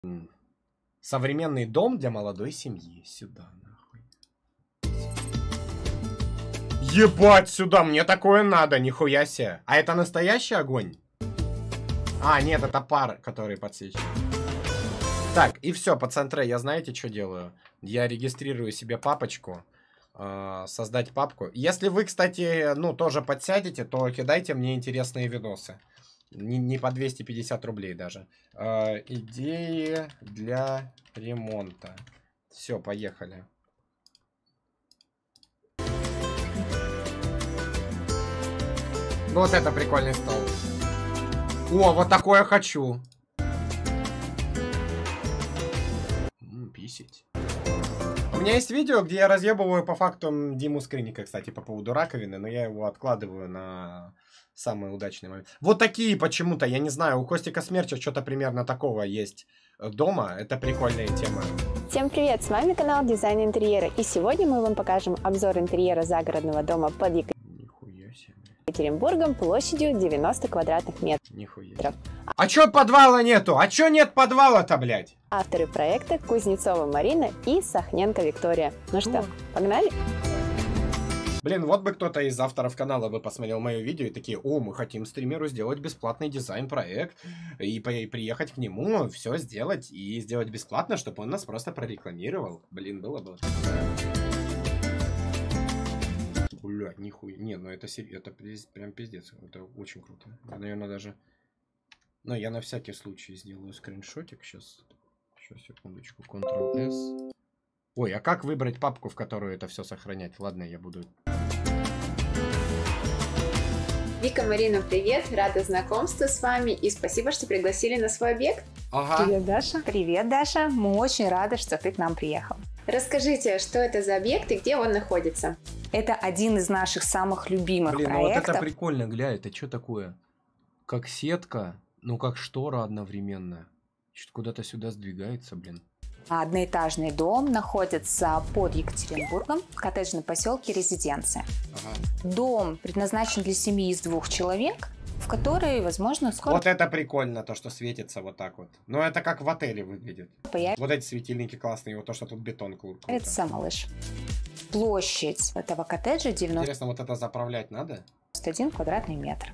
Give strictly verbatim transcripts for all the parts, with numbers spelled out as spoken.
Современный дом для молодой семьи. Сюда, нахуй. Ебать, сюда, мне такое надо, нихуя себе. А это настоящий огонь? А, нет, это пар, который подсвечивает. Так, и все, по центре, я знаете, что делаю? Я регистрирую себе папочку. Э, создать папку. Если вы, кстати, ну, тоже подсядете, то кидайте мне интересные видосы. Не, не по двести пятьдесят рублей даже. Э, идеи для ремонта. Все, поехали. Вот это прикольный стол. О, вот такое хочу. М, писить. У меня есть видео, где я разъебываю по факту Диму Скрынника, кстати, по поводу раковины, но я его откладываю на самый удачный момент. Вот такие почему-то, я не знаю, у Костика Смерча что-то примерно такого есть дома. Это прикольная тема. Всем привет, с вами канал Дизайн Интерьера, и сегодня мы вам покажем обзор интерьера загородного дома под Екатеринбургом площадью девяносто квадратных метров. Нихуя. А чё подвала нету? А чё нет подвала-то, блядь? Авторы проекта Кузнецова Марина и Сахненко Виктория. Ну что, погнали? Блин, вот бы кто-то из авторов канала бы посмотрел мое видео и такие: о, мы хотим стримеру сделать бесплатный дизайн-проект и приехать к нему, все сделать и сделать бесплатно, чтобы он нас просто прорекламировал. Блин, было бы. Блядь, нихуя. Не, ну это, это прям пиздец. Это очень круто. Я, наверное, даже... Ну, я на всякий случай сделаю скриншотик. Сейчас. Сейчас, секундочку. контрол-эс. Ой, а как выбрать папку, в которую это все сохранять? Ладно, я буду... Вика, Марина, привет! Рада знакомству с вами и спасибо, что пригласили на свой объект. Ага. Привет, Даша. Привет, Даша. Мы очень рады, что ты к нам приехал. Расскажите, что это за объект и где он находится? Это один из наших самых любимых Блин, проектов. ну вот это прикольно, гля, это что такое? Как сетка, ну как штора одновременно. Что-то куда-то сюда сдвигается, блин. Одноэтажный дом находится под Екатеринбургом, в коттеджном поселке Резиденция. Ага. Дом предназначен для семьи из двух человек, в которой, возможно, скоро... Вот это прикольно, то, что светится вот так вот. Ну, это как в отеле выглядит. Появится... Вот эти светильники классные, вот то, что тут бетон круто. Появится малыш. Площадь этого коттеджа девяносто... Интересно, вот это заправлять надо? один квадратный метр.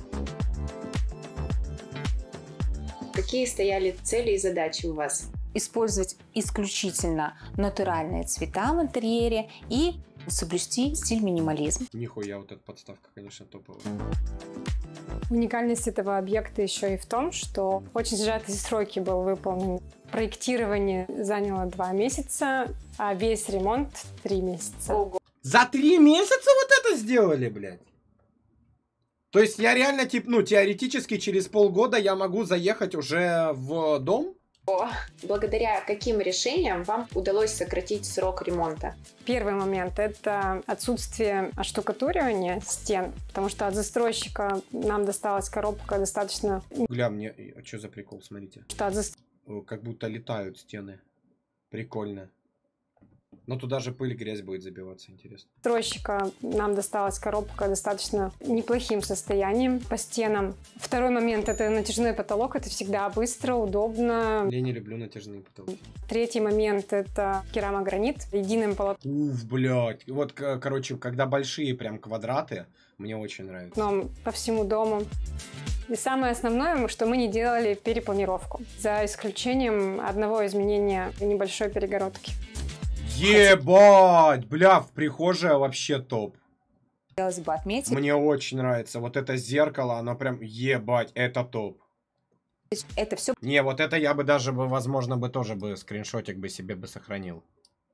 Какие стояли цели и задачи у вас? Использовать исключительно натуральные цвета в интерьере и соблюсти стиль минимализм. Нихуя, вот эта подставка, конечно, топовая. Уникальность этого объекта еще и в том, что в очень сжатые сроки был выполнен. Проектирование заняло два месяца, а весь ремонт три месяца. Ого. За три месяца вот это сделали, блядь? То есть я реально, типа, ну, теоретически через полгода я могу заехать уже в дом? О, благодаря каким решениям вам удалось сократить срок ремонта? Первый момент – это отсутствие оштукатуривания стен, потому что от застройщика нам досталась коробка достаточно... Гля, мне... А что за прикол, смотрите. Что от зас... Как будто летают стены. Прикольно. Но туда же пыль, грязь будет забиваться, интересно. Застройщика нам досталась коробка достаточно неплохим состоянием по стенам. Второй момент – это натяжной потолок. Это всегда быстро, удобно. Я не люблю натяжные потолки. Третий момент – это керамогранит единым полотном. Уф, блядь. Вот, короче, когда большие прям квадраты, мне очень нравится. По всему дому. И самое основное, что мы не делали перепланировку, за исключением одного изменения небольшой перегородки. Ебать! Бля, в прихожей вообще топ. Хотелось бы отметить. Мне очень нравится. Вот это зеркало, оно прям, ебать, это топ. Это все. Не, вот это я бы даже, бы, возможно, бы тоже бы скриншотик бы себе бы сохранил.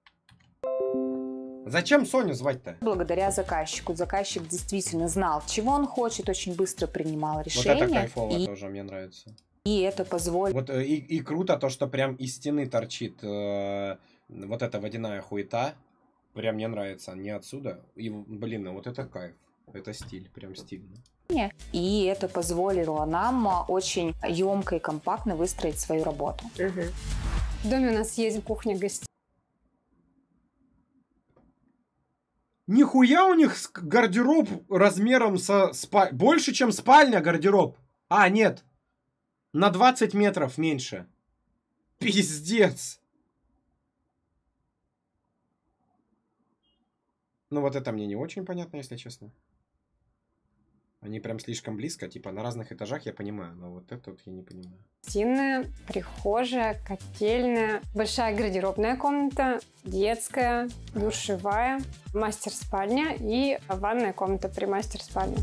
Зачем Соню звать-то? Благодаря заказчику. Заказчик действительно знал, чего он хочет, очень быстро принимал решения. Вот это кайфово и... тоже, мне нравится. И это позволит... Вот и, и круто то, что прям из стены торчит э, вот эта водяная хуета. Прям мне нравится, не отсюда. И, блин, ну вот это кайф. Это стиль, прям стильно. И это позволило нам очень емко и компактно выстроить свою работу. Угу. В доме у нас есть кухня-гостиная. Нихуя у них гардероб размером со спа... больше, чем спальня гардероб. А, нет. На двадцать метров меньше. Пиздец. Ну вот это мне не очень понятно, если честно. Они прям слишком близко, типа на разных этажах я понимаю, но вот это вот я не понимаю. Гостиная, прихожая, котельная, большая гардеробная комната, детская, душевая, мастер-спальня и ванная комната при мастер-спальне.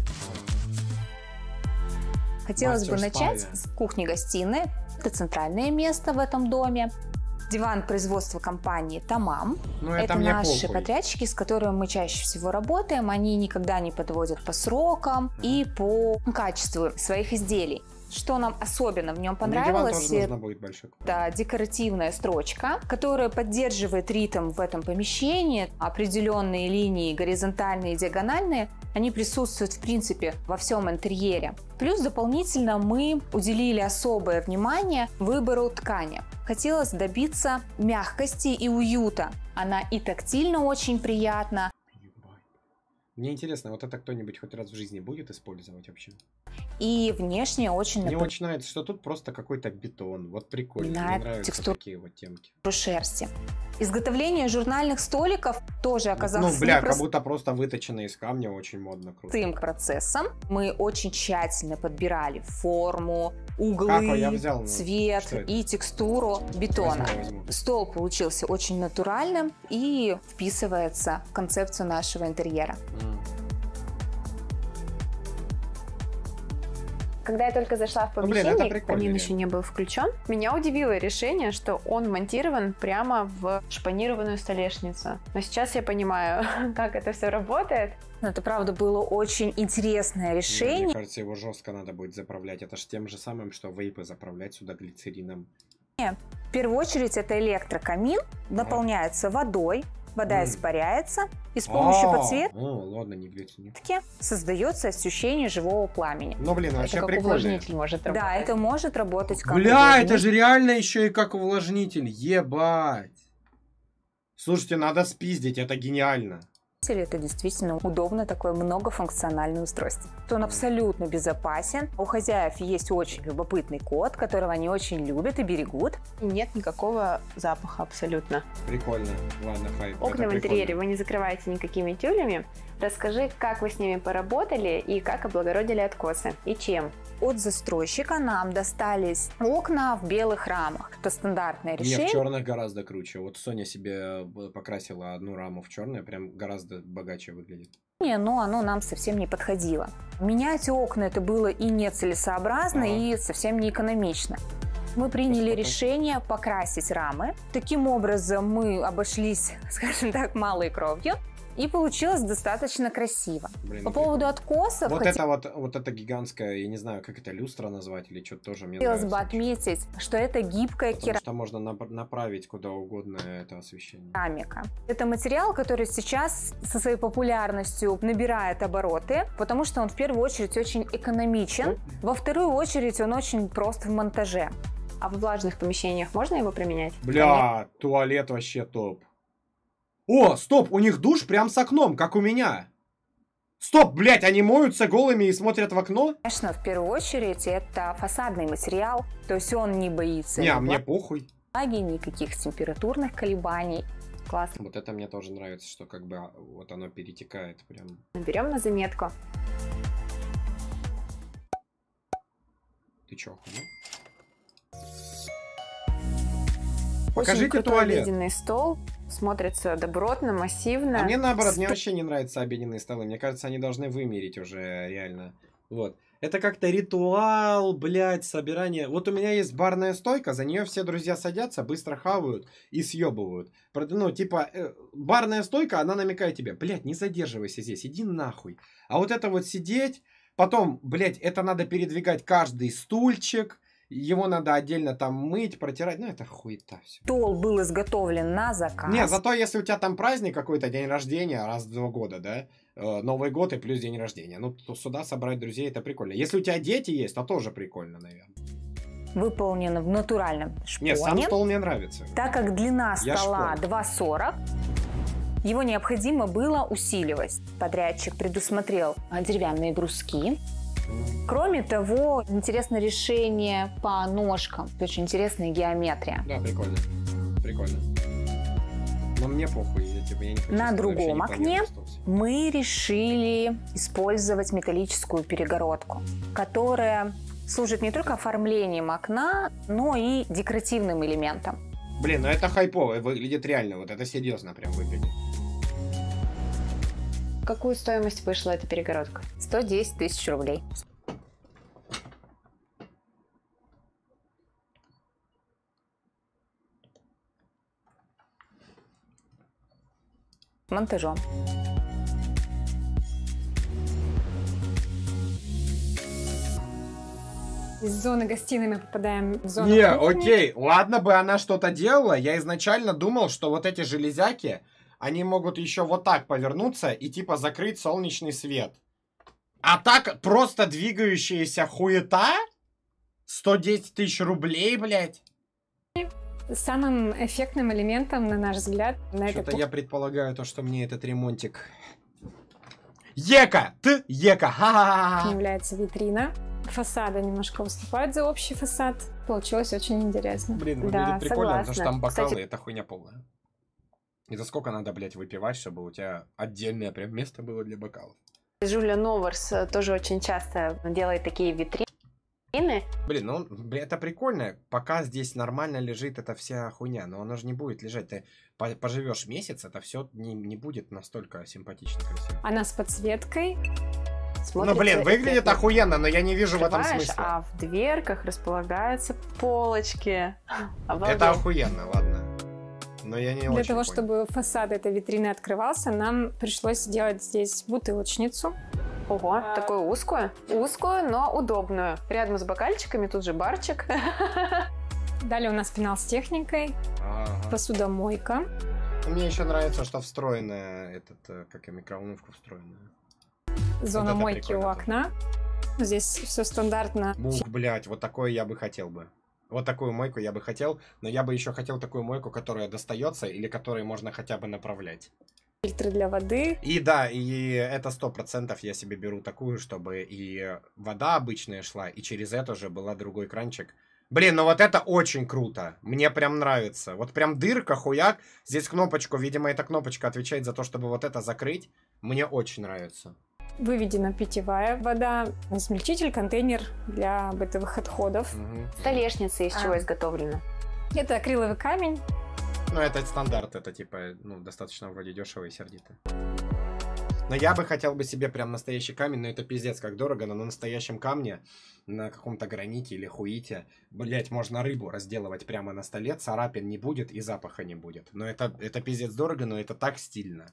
Хотелось бы Мастер-спальня. начать с кухни-гостиной. Это центральное место в этом доме. Диван производства компании «Тамам». Ну Это, это мне наши похуй. подрядчики, с которыми мы чаще всего работаем. Они никогда не подводят по срокам и по качеству своих изделий. Что нам особенно в нем Мне диван понравилось, тоже нужно будет большой. это декоративная строчка, которая поддерживает ритм в этом помещении. Определенные линии, горизонтальные и диагональные, они присутствуют в принципе во всем интерьере. Плюс дополнительно мы уделили особое внимание выбору ткани. Хотелось добиться мягкости и уюта. Она и тактильно очень приятна. Мне интересно, вот это кто-нибудь хоть раз в жизни будет использовать вообще? И внешне очень Мне напоминает очень нравится, что тут просто какой-то бетон. Вот прикольно. Мне Напоминает нравятся текстуру. такие вот темки. шерсти. Изготовление журнальных столиков тоже оказалось Ну, бля, как непростым будто просто выточено из камня, очень модно, круто. процессом. Мы очень тщательно подбирали форму, углы, Как я взял, ну, цвет что это? и текстуру бетона. Возьму, возьму. Стол получился очень натуральным и вписывается в концепцию нашего интерьера. М. Когда я только зашла в Ну, блин, помещение, это прикольно, камин реально. еще не был включен, меня удивило решение, что он монтирован прямо в шпанированную столешницу. Но сейчас я понимаю, как это все работает. Это, правда, было очень интересное Мне решение. кажется, его жестко надо будет заправлять. Это ж тем же самым, что вейпы заправлять сюда глицерином. В первую очередь это электрокамин, наполняется водой, вода М. испаряется, и с помощью А, подсветки О, ладно, не глицерин. создается ощущение живого пламени. Ну, блин, вообще Это как прикольно. увлажнитель может работать. Да, это может работать как Бля, увлажнитель. это же реально еще и как увлажнитель. Ебать. Слушайте, надо спиздить, это гениально. Это действительно удобно, такое многофункциональное устройство. Он абсолютно безопасен. У хозяев есть очень любопытный кот, которого они очень любят и берегут. Нет никакого запаха абсолютно. Прикольно. Ладно, хайп. Окна это в интерьере прикольно. вы не закрываете никакими тюлями. Расскажи, как вы с ними поработали и как облагородили откосы. И чем? От застройщика нам достались окна в белых рамах. Это стандартное Не, в решение. черных гораздо круче. Вот Соня себе покрасила одну раму в черное, прям гораздо богаче выглядит. Но оно нам совсем не подходило. Менять окна это было и нецелесообразно, Ага. и совсем не экономично. Мы приняли Просто решение покрасить рамы. Таким образом мы обошлись, скажем так, малой кровью. И получилось достаточно красиво. Блин, По ну, поводу прикольно. откосов Вот хотелось это вот, вот это гигантская, я не знаю, как это, люстра назвать или что-то тоже мне бы нравится. отметить, что это гибкая Потому что можно нап- направить куда угодно это освещение. керамика. Это материал, который сейчас со своей популярностью набирает обороты, потому что он в первую очередь очень экономичен, во вторую очередь он очень прост в монтаже. А в влажных помещениях можно его применять? Бля, туалет вообще топ. О, стоп, у них душ прям с окном, как у меня. Стоп, блядь, они моются голыми и смотрят в окно? Конечно, в первую очередь это фасадный материал, то есть он не боится Не, а ни мне похуй. влаги, никаких температурных колебаний. Классно. Вот это мне тоже нравится, что как бы вот оно перетекает прям. Берем на заметку. Ты чё, охуел? Очень Покажите крутой туалет. обеденный стол. Смотрится добротно, массивно. А мне наоборот, мне Сто- вообще не нравятся обеденные столы. Мне кажется, они должны вымереть уже реально. Вот. Это как-то ритуал, блядь, собирание. Вот у меня есть барная стойка, за нее все друзья садятся, быстро хавают и съебывают. Правда, ну, типа, э, барная стойка, она намекает тебе, блядь, не задерживайся здесь, иди нахуй. А вот это вот сидеть, потом, блядь, это надо передвигать каждый стульчик, его надо отдельно там мыть, протирать, ну, это хуета все. Стол был изготовлен на заказ. Не, зато если у тебя там праздник какой-то, день рождения, раз в два года, да, э, Новый год и плюс день рождения, ну, то сюда собрать друзей, это прикольно. Если у тебя дети есть, то тоже прикольно, наверное. Выполнен в натуральном Не, сам шпоне. стол мне нравится. Так как длина Я стола шпон. два сорок, его необходимо было усиливать. Подрядчик предусмотрел а, деревянные бруски, Кроме того, интересно решение по ножкам. Очень интересная геометрия. Да, прикольно. Прикольно. Но мне похуй, я, типа, я не хочу. На другом окне мы решили использовать металлическую перегородку, которая служит не только оформлением окна, но и декоративным элементом. Блин, ну это хайпово, выглядит реально, вот это серьезно прям выглядит. Какую стоимость вышла эта перегородка? сто десять тысяч рублей. Монтажом. Из зоны гостиной мы попадаем в зону Не, кухни. окей, ладно бы она что-то делала, я изначально думал, что вот эти железяки, они могут еще вот так повернуться и типа закрыть солнечный свет. А так просто двигающаяся хуета? сто десять тысяч рублей, блядь? Самым эффектным элементом, на наш взгляд, на этой Что-то я предполагаю, то, что мне этот ремонтик... Ека! Ты Ека! Ха-ха-ха! кухне является витрина. Фасады немножко выступают за общий фасад. Получилось очень интересно. Блин, выглядит Да, прикольно, потому что согласна. там бокалы, Кстати- это хуйня полная. И за сколько надо, блядь, выпивать, чтобы у тебя отдельное прям место было для бокалов? Жюля Новорс тоже очень часто делает такие витрины. Блин, ну блин, это прикольно, пока здесь нормально лежит эта вся хуйня, но оно же не будет лежать. Ты по- поживешь месяц, это все не, не будет настолько симпатично, красиво. Она с подсветкой. Ну блин, выглядит эффектно. охуенно, но я не вижу в этом Открываешь, смысла. а в дверках располагаются полочки. Обалдеть. Это охуенно, ладно. Но я не Для очень того, понял. чтобы фасад этой витрины открывался, нам пришлось сделать здесь бутылочницу. Ого, такую узкую? Узкую, но удобную. Рядом с бокальчиками тут же барчик. Далее у нас пенал с техникой, Ага. посудомойка. Мне еще нравится, что встроенная, этот, э, как и микроволновка встроенная. Зона это мойки у прикольно окна. Здесь все стандартно. Бух, блядь, вот такое я бы хотел бы. Вот такую мойку я бы хотел, но я бы еще хотел такую мойку, которая достается или которой можно хотя бы направлять. Фильтры для воды. И да, и это сто процентов я себе беру такую, чтобы и вода обычная шла, и через это же была другой кранчик. Блин, ну вот это очень круто. Мне прям нравится. Вот прям дырка, хуяк. Здесь кнопочку, видимо, эта кнопочка отвечает за то, чтобы вот это закрыть. Мне очень нравится. Выведена питьевая вода. Смельчитель, контейнер для бытовых отходов. Угу. Столешница из А. чего изготовлена? Это акриловый камень. Ну, это стандарт, это типа, ну, достаточно вроде дешево и сердито. Но я бы хотел бы себе прям настоящий камень, но это пиздец как дорого, но на настоящем камне, на каком-то граните или хуите, блять, можно рыбу разделывать прямо на столе, царапин не будет и запаха не будет. Но это, это пиздец дорого, но это так стильно.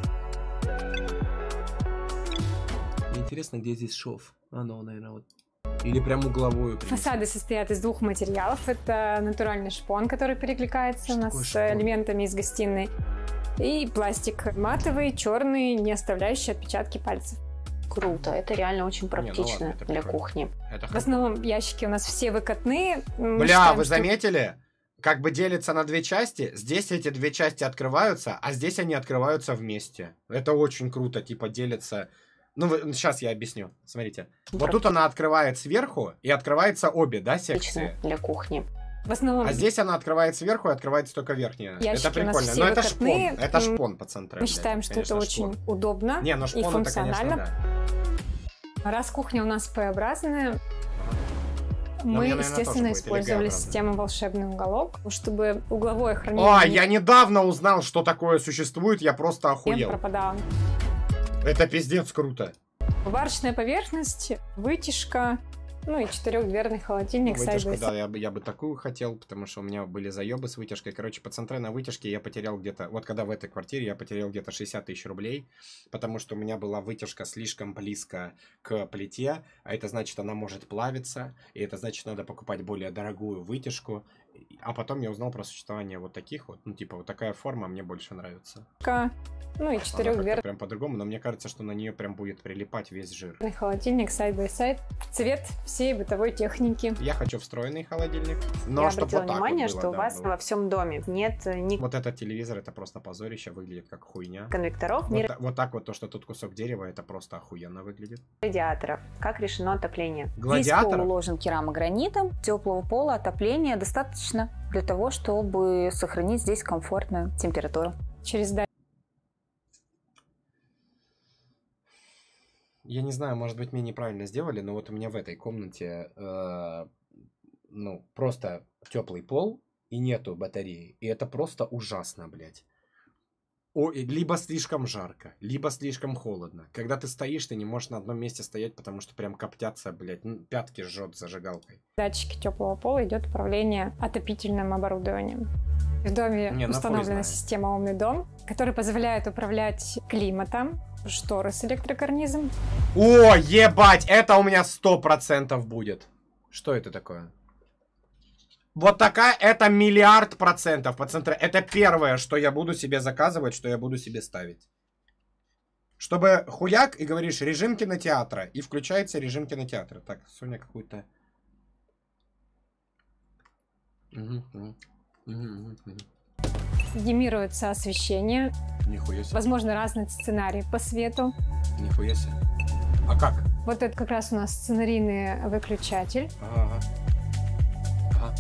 Мне интересно, где здесь шов? Оно, наверное, вот. Или прям угловую. принесу. Фасады состоят из двух материалов. Это натуральный шпон, который перекликается Что у нас такое с шпон? элементами из гостиной. И пластик матовый, черный, не оставляющий отпечатки пальцев. Круто, это реально очень ладно, практично это для прикольно. кухни. Это В основном ящики у нас все выкатные. Мы Бля, считаем, вы что заметили? Как бы делится на две части. Здесь эти две части открываются, а здесь они открываются вместе. Это очень круто, типа делится. Ну, вы- сейчас я объясню. Смотрите. Вот тут она открывает сверху, и открывается обе, да, секции? Практично для кухни. В основном А здесь она открывает сверху и открывается только верхняя. Ящики Это у нас прикольно. все Но это выкатные. шпон. Это М, шпон по центру. мы считаем, что это очень шпон. удобно Не, ну и шпон это, конечно, функционально. да. Раз кухня у нас П-образная, Но мы, мне, наверное, естественно, тоже будет, или использовали Г-образная. систему «Волшебный уголок», чтобы угловое хранение А, не- я недавно узнал, что такое существует, я просто не охуел. пропадало. Это пиздец круто. Варочная поверхность, вытяжка, ну и четырехдверный холодильник с Вытяжку, айбэс. да, я бы, я бы такую хотел, потому что у меня были заебы с вытяжкой. Короче, по центре на вытяжке я потерял где-то, вот когда в этой квартире я потерял где-то шестьдесят тысяч рублей, потому что у меня была вытяжка слишком близко к плите, а это значит, она может плавиться, и это значит, надо покупать более дорогую вытяжку, А потом я узнал про существование вот таких вот. Ну, типа, вот такая форма мне больше нравится. Ну и четырехдверный прям по-другому, но мне кажется, что на нее прям будет прилипать весь жир. холодильник сайд-бай-сайд. Цвет всей бытовой техники. Я хочу встроенный холодильник. Но Я чтоб обратила вот так внимание, вот было, что да, у вас было. во всем доме нет ни Вот этот телевизор, это просто позорище, выглядит как хуйня. конвекторов, Вот, ни та- вот так вот, то, что тут кусок дерева, это просто охуенно выглядит. радиаторов. Как решено отопление? Весь Гладиатор? пол уложен керамогранитом. Теплого пола, отопления достаточно для того, чтобы сохранить здесь комфортную температуру. Через датчик Я не знаю, может быть, мне неправильно сделали, но вот у меня в этой комнате, э, ну, просто теплый пол и нету батареи. И это просто ужасно, блядь. О, и либо слишком жарко, либо слишком холодно. Когда ты стоишь, ты не можешь на одном месте стоять, потому что прям коптятся, блядь, ну, пятки жжет зажигалкой. датчики теплого пола идет управление отопительным оборудованием. В доме Не, ну, хуй установлена знает. система «Умный дом», которая позволяет управлять климатом, шторы с электрокарнизом. О, ебать, это у меня сто процентов будет. Что это такое? Вот такая, это миллиард процентов, пацаны. Это первое, что я буду себе заказывать, что я буду себе ставить. Чтобы хуяк, и говоришь режим кинотеатра, и включается режим кинотеатра. Так, Соня какую-то... Угу, угу, угу, угу. Димируется освещение. Нихуя себе. Возможно, разный сценарий по свету. Нихуя себе. А как? Вот это как раз у нас сценарийный выключатель. Ага. Ага.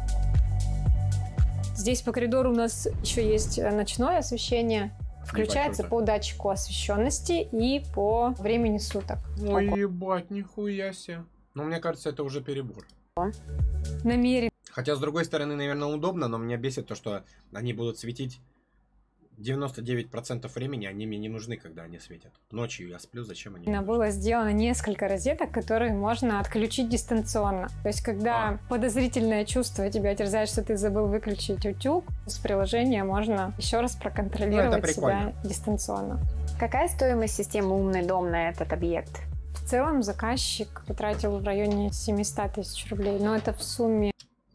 Здесь по коридору у нас еще есть ночное освещение. Включается Ебать, по датчику освещенности и по времени суток. Ой, ебать, нихуя себе. Но мне кажется, это уже перебор. Намерен Хотя, с другой стороны, наверное, удобно, но меня бесит то, что они будут светить девяносто девять процентов времени, они мне не нужны, когда они светят. Ночью я сплю, зачем они? мне нужны? было сделано несколько розеток, которые можно отключить дистанционно. То есть, когда А. подозрительное чувство тебя терзает, что ты забыл выключить утюг, с приложения можно еще раз проконтролировать Ну, это прикольно. себя дистанционно. Какая стоимость системы «Умный дом» на этот объект? В целом заказчик потратил в районе семьсот тысяч рублей, но это в сумме.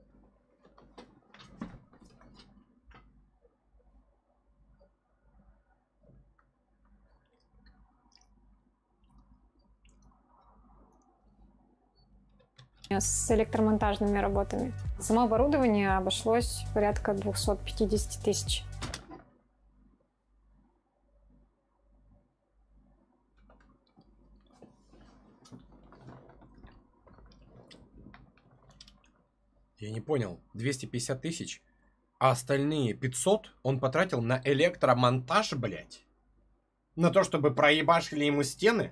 С электромонтажными работами. Само оборудование обошлось порядка двести пятьдесят тысяч. Я не понял. двести пятьдесят тысяч, а остальные пятьсот он потратил на электромонтаж, блядь? На то, чтобы проебашили ему стены?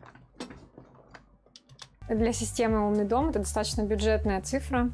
Для системы «Умный дом» это достаточно бюджетная цифра.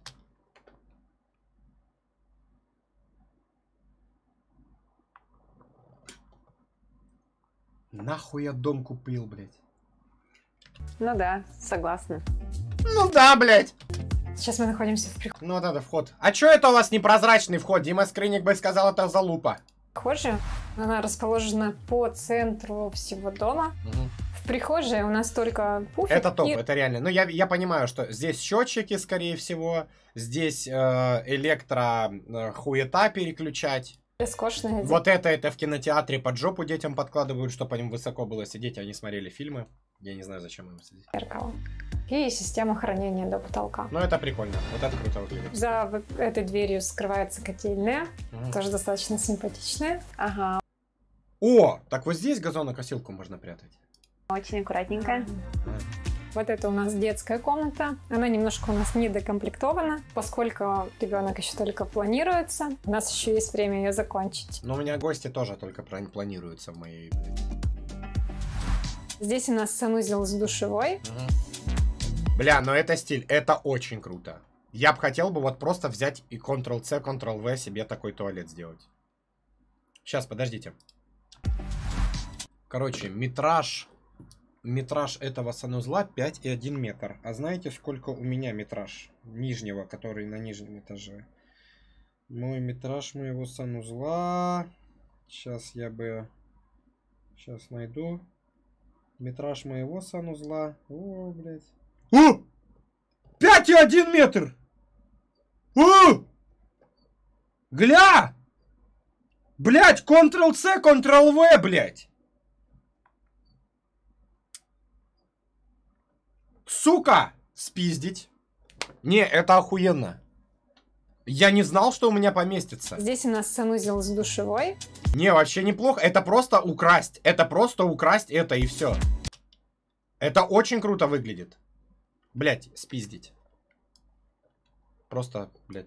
Нахуй я дом купил, блядь? Ну да, согласна. Ну да, блядь. Сейчас мы находимся в Ну вот это вход. А чё это у вас непрозрачный вход? Дима Скрынник бы сказал, это залупа. прихожей. Она расположена по центру всего дома. Угу. В прихожей у нас только пуфик. Это топ, и... это реально. Ну, я, я понимаю, что здесь счетчики, скорее всего. Здесь э, электро э, хуета переключать. Роскошная. Вот это, это в кинотеатре под жопу детям подкладывают, чтобы им высоко было сидеть, они смотрели фильмы. Я не знаю, зачем им сидеть. Зеркало. И система хранения до потолка. Но это прикольно, вот это круто выглядит. За вот этой дверью скрывается котельная, Угу. тоже достаточно симпатичная. Ага, О, так вот здесь газонокосилку можно прятать. очень аккуратненько. Вот это у нас детская комната. Она немножко у нас недокомплектована, поскольку ребенок еще только планируется. У нас еще есть время ее закончить. Но у меня гости тоже только плани- планируются в моей... блядь. Здесь у нас санузел с душевой. Угу. Бля, но это стиль, это очень круто. Я бы хотел бы вот просто взять и контрол-C, контрол-V себе такой туалет сделать. Сейчас, подождите. Короче, метраж... Метраж этого санузла пять и один метр. А знаете, сколько у меня метраж нижнего, который на нижнем этаже? Мой метраж моего санузла... Сейчас я бы... Сейчас найду. Метраж моего санузла... О, блядь. О! пять и один метр! О! Гля! Блять, контрол-С, контрол-В, блять! Сука! Спиздить. Не, это охуенно. Я не знал, что у меня поместится. Здесь у нас санузел с душевой. Не, вообще неплохо. Это просто украсть. Это просто украсть это и все. Это очень круто выглядит. Блять, спиздить. Просто, блять.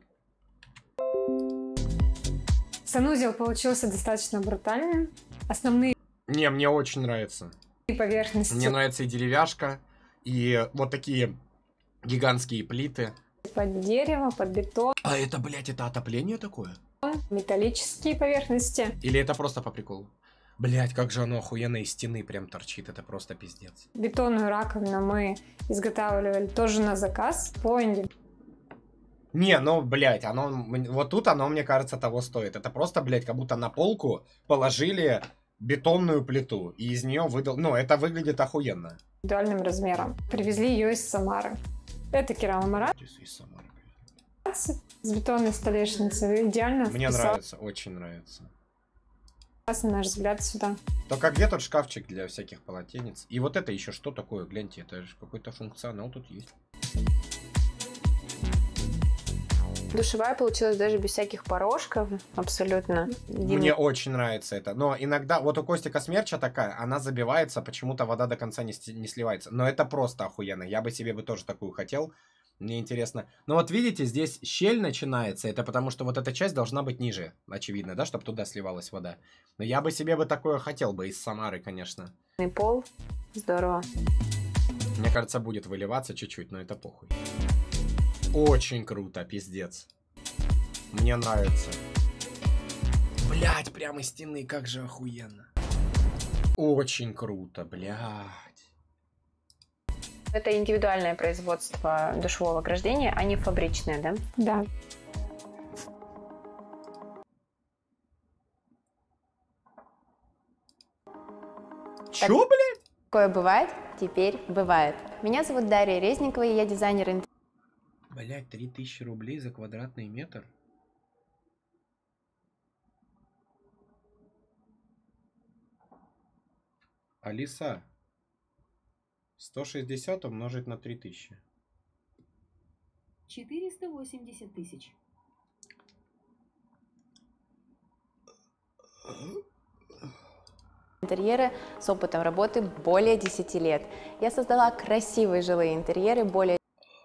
Санузел получился достаточно брутальным. Основные Не, мне очень нравится. поверхности Мне нравится и деревяшка, и вот такие гигантские плиты. под дерево, под бетон, А это, блядь, это отопление такое? металлические поверхности. Или это просто по приколу? Блядь, как же оно охуенно из стены прям торчит, это просто пиздец. Бетонную раковину мы изготавливали тоже на заказ по инди- Не, ну, блядь, оно, вот тут оно, мне кажется, того стоит. Это просто, блядь, как будто на полку положили бетонную плиту, и из нее выдал... Ну, это выглядит охуенно. индивидуальным размером. Привезли ее из Самары. Это керамомарат Из Самары, блядь. с бетонной столешницей. Идеально Мне вписался, нравится, очень нравится. на наш взгляд, сюда. Только где тут шкафчик для всяких полотенец? И вот это еще что такое? Гляньте, это же какой-то функционал тут есть. Душевая получилась даже без всяких порожков, абсолютно. Мне очень нравится это. Но иногда, вот у Костика Смерча такая, она забивается, почему-то вода до конца не, ст- не сливается. Но это просто охуенно. Я бы себе бы тоже такую хотел. Мне интересно. Но вот видите, здесь щель начинается. Это потому, что вот эта часть должна быть ниже. Очевидно, да, чтобы туда сливалась вода. Но я бы себе бы такое хотел бы из Самары, конечно. Пол. Здорово. Мне кажется, будет выливаться чуть-чуть, но это похуй. Очень круто, пиздец. Мне нравится. Блять, прямо из стены, как же охуенно. Очень круто, блять. Это индивидуальное производство душевого ограждения, а не фабричное, да? Да. Чё, блять? Такое бывает, теперь бывает. Меня зовут Дарья Резникова, и я дизайнер интерьера. Блять, три тысячи рублей за квадратный метр? Алиса, сто шестьдесят умножить на три тысячи. четыреста восемьдесят тысяч. Интерьеры с опытом работы более десяти лет. Я создала красивые жилые интерьеры более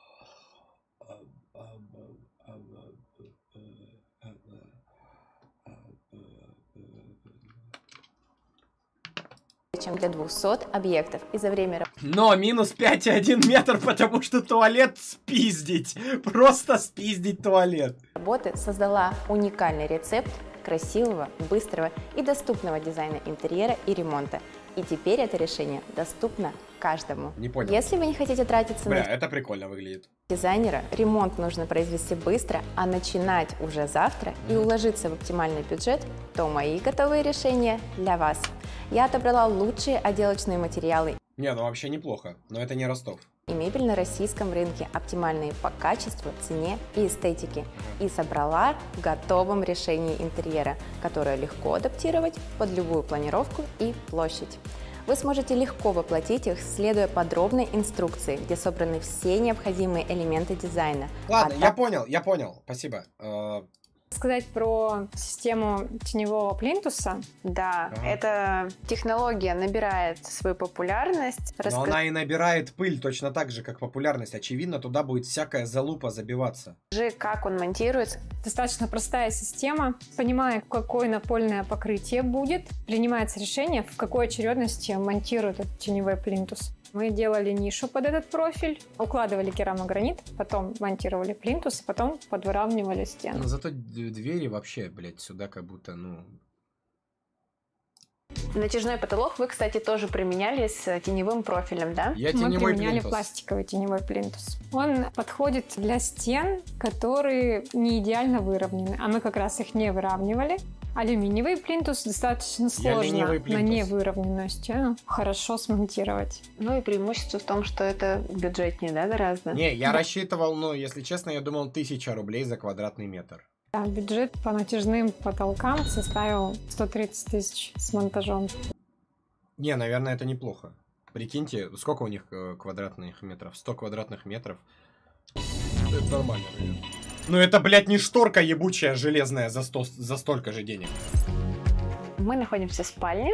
чем для двухсот объектов. И за время Но минус пять и один метр, потому что туалет спиздить. Просто спиздить туалет. работы создала уникальный рецепт красивого, быстрого и доступного дизайна интерьера и ремонта. И теперь это решение доступно каждому. Не понял. Если вы не хотите тратиться Бля, на это прикольно выглядит. дизайнера, ремонт нужно произвести быстро, а начинать уже завтра и уложиться в оптимальный бюджет, то мои готовые решения для вас. Я отобрала лучшие отделочные материалы Не, ну вообще неплохо, но это не Ростов. и мебель на российском рынке, оптимальные по качеству, цене и эстетике. И собрала в готовом решении интерьера, которое легко адаптировать под любую планировку и площадь. Вы сможете легко воплотить их, следуя подробной инструкции, где собраны все необходимые элементы дизайна. Ладно, А я так- понял, я понял, спасибо. Э, Сказать про систему теневого плинтуса. Да, Ага. эта технология набирает свою популярность. Но Расскажи, она и набирает пыль точно так же, как популярность. Очевидно, туда будет всякая залупа забиваться. как он монтируется. Достаточно простая система. Понимая, какое напольное покрытие будет, принимается решение, в какой очередности монтируют этот теневой плинтус. Мы делали нишу под этот профиль, укладывали керамогранит, потом монтировали плинтус, и потом подвыравнивали стену. Но зато д- двери вообще, блядь, сюда как будто, ну... Натяжной потолок вы, кстати, тоже применяли с теневым профилем, да? Я Мы теневой применяли плинтус. пластиковый теневой плинтус. Он подходит для стен, которые не идеально выровнены, а мы как раз их не выравнивали. Алюминиевый плинтус достаточно сложно ленивый на плинтус. невыровненную стену хорошо смонтировать. Ну и преимущество в том, что это бюджетнее, да, гораздо? Не, я рассчитывал, ну, если честно, я думал, тысяча рублей за квадратный метр. Да, бюджет по натяжным потолкам составил сто тридцать тысяч с монтажом. Не, наверное, это неплохо. Прикиньте, сколько у них э, квадратных метров? сто квадратных метров. Это нормально, наверное. Ну это, блядь, не шторка ебучая железная за, сто, за столько же денег. Мы находимся в спальне.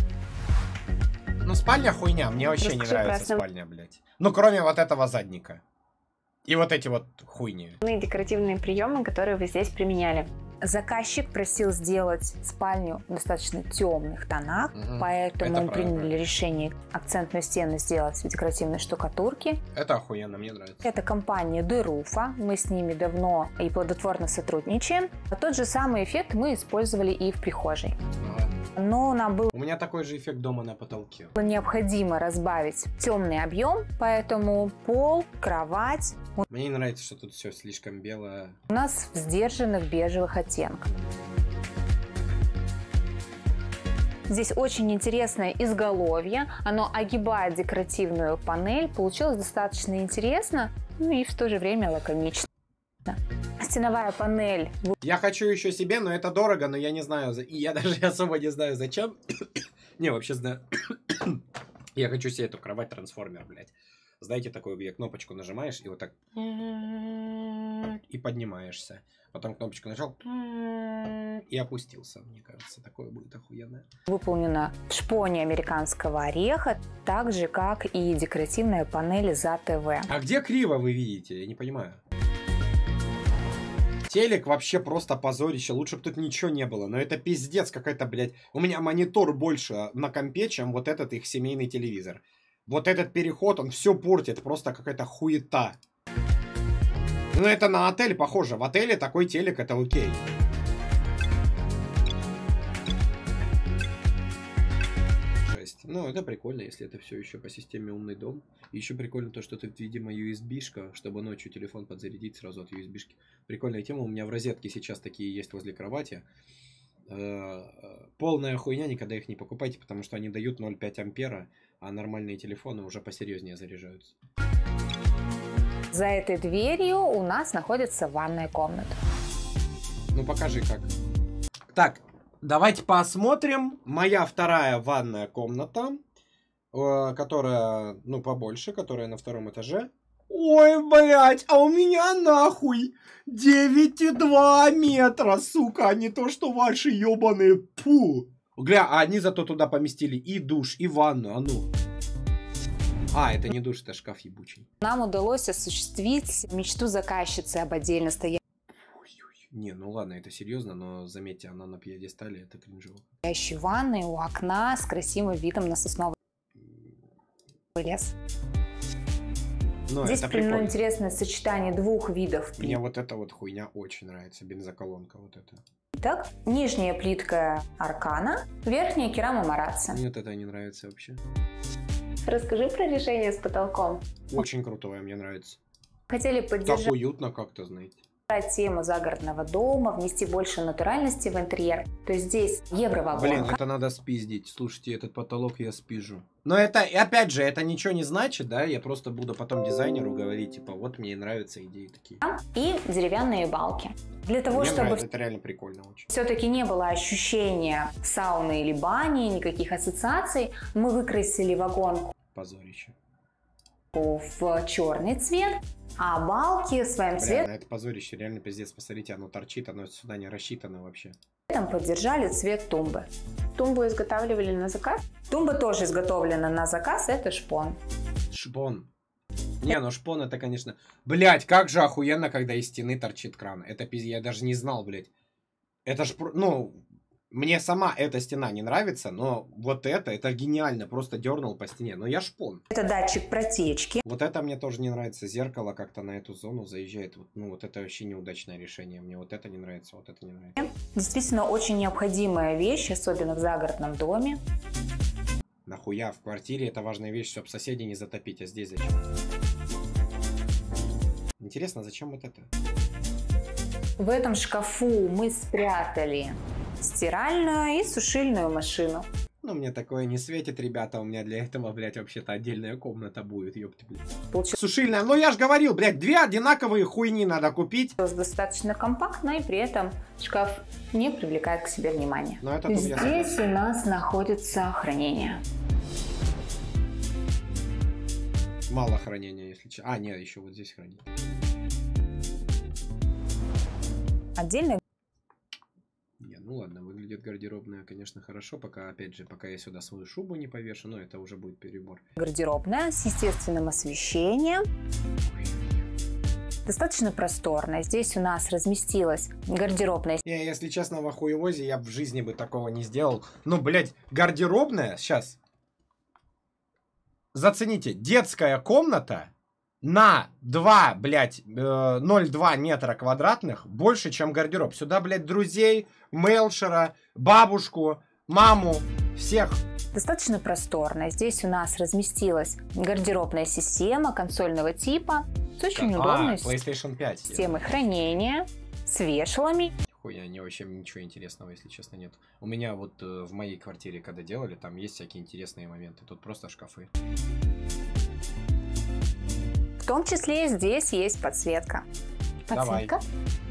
Ну спальня хуйня, мне вообще Расскажи не нравится про основ- спальня, блядь. Ну кроме вот этого задника. И вот эти вот хуйни. Декоративные приемы, которые вы здесь применяли. Заказчик просил сделать спальню в достаточно темных тонах, Мгм. поэтому Это мы правильно. приняли решение акцентную стену сделать в декоративной штукатурке. Это охуенно, мне нравится. Это компания Деруфа, мы с ними давно и плодотворно сотрудничаем. А тот же самый эффект мы использовали и в прихожей. Ага. Но нам было У меня такой же эффект дома на потолке. необходимо разбавить темный объем, поэтому пол, кровать Мне не нравится, что тут все слишком белое. у нас в сдержанных бежевых оттенках. Здесь очень интересное изголовье, оно огибает декоративную панель, получилось достаточно интересно, ну и в то же время лаконично. Стеновая панель. Я хочу еще себе, но это дорого, но я не знаю, за- и я даже особо не знаю зачем. Не, вообще знаю. Я хочу себе эту кровать-трансформер, блядь. Знаете, такую, где кнопочку нажимаешь, и вот так... И поднимаешься. Потом кнопочку нажал... И опустился, мне кажется. Такое будет охуенное. Выполнена в шпоне американского ореха, так же, как и декоративная панель за ТВ. А где криво вы видите? Я не понимаю. Телек вообще просто позорище. Лучше бы тут ничего не было. Но это пиздец какой-то, блядь. У меня монитор больше на компе, чем вот этот их семейный телевизор. Вот этот переход, он все портит. Просто какая-то хуета. Ну это на отель похоже. В отеле такой телек это окей. Жесть. Ну это прикольно, если это все еще по системе умный дом. И еще прикольно то, что тут, видимо, ю эс би-шка, чтобы ночью телефон подзарядить сразу от ю эс би-шки. Прикольная тема. У меня в розетке сейчас такие есть возле кровати. Полная хуйня, никогда их не покупайте, потому что они дают ноль целых пять ампера, а нормальные телефоны уже посерьезнее заряжаются. За этой дверью у нас находится ванная комната. Ну покажи как. Так, давайте посмотрим. Моя вторая ванная комната, э, которая, ну, побольше, которая на втором этаже. Ой, блядь, а у меня нахуй девять и два метра, сука, а не то, что ваши ебаные. Пу. Гля, а они зато туда поместили и душ, и ванну, а ну. А, это не душ, это шкаф ебучий. Нам удалось осуществить мечту заказчицы об отдельно стоящей Не, ну ладно, это серьезно, но заметьте, она на пьедестале, это кринжово. ванной у окна с красивым видом на сосновый лес. Ну, Здесь это применено прикольно. интересное сочетание двух видов Мне вот эта вот хуйня очень нравится, бензоколонка вот эта. плиток. Нижняя плитка аркана, верхняя керама марацци. Мне вот это не нравится вообще. Расскажи про решение с потолком. Очень крутое, мне нравится. Хотели Так поддержать уютно как-то, знаете. тему загородного дома, внести больше натуральности в интерьер. То есть здесь Блин, евровагонка. это надо спиздить. Слушайте, этот потолок я спижу. Но это, и опять же, это ничего не значит, да? Я просто буду потом дизайнеру говорить, типа, вот мне нравятся идеи такие. И деревянные балки. Для того, Мне чтобы нравится, это реально прикольно очень. все-таки не было ощущения сауны или бани, никаких ассоциаций, мы выкрасили вагонку Позорище. в черный цвет, а балки своим Бля, цветом на это позорище, реально пиздец. Посмотрите, оно торчит, оно сюда не рассчитано вообще. поддержали цвет тумбы. Тумбу изготавливали на заказ. Тумба тоже изготовлена на заказ, это шпон. Шпон. Не, ну шпон это, конечно... Блять, как же охуенно, когда из стены торчит кран. Это пиздец, я даже не знал, блять. Это ж, ну... Мне сама эта стена не нравится, но вот это, это гениально. Просто дернул по стене. Но я шпон. Это датчик протечки. Вот это мне тоже не нравится. Зеркало как-то на эту зону заезжает. Вот, ну, вот это вообще неудачное решение. Мне вот это не нравится, вот это не нравится. Действительно очень необходимая вещь, особенно в загородном доме. Нахуя? В квартире это важная вещь, чтобы соседи не затопить. А здесь зачем? Интересно, зачем вот это? В этом шкафу мы спрятали стиральную и сушильную машину. Ну, мне такое не светит, ребята. У меня для этого, блядь, вообще-то отдельная комната будет, ёпты, блядь. Получилось Сушильная. Ну, я же говорил, блядь, две одинаковые хуйни надо купить. достаточно компактно, и при этом шкаф не привлекает к себе внимания. Но это тут я Здесь у нас находится хранение. Мало хранения, если честно. А, нет, еще вот здесь хранить. Отдельно. Не, ну ладно, выглядит гардеробная, конечно, хорошо, пока, опять же, пока я сюда свою шубу не повешу, но это уже будет перебор. Гардеробная с естественным освещением. Достаточно просторная. Здесь у нас разместилась гардеробная. Не, если честно, в охуевозе я в жизни бы такого не сделал. Ну, блядь, гардеробная, сейчас. Зацените, детская комната на два, блядь, э, ноль целых два метра квадратных больше, чем гардероб. Сюда, блядь, друзей, мелшера, бабушку, маму, всех. Достаточно просторная. Здесь у нас разместилась гардеробная система консольного типа с очень А, удобной PlayStation пять. системой хранения, с вешалами. Хуя, не вообще ничего интересного, если честно, нет. У меня вот э, в моей квартире, когда делали, там есть всякие интересные моменты. Тут просто шкафы. В том числе здесь есть подсветка. Давай. Подсветка.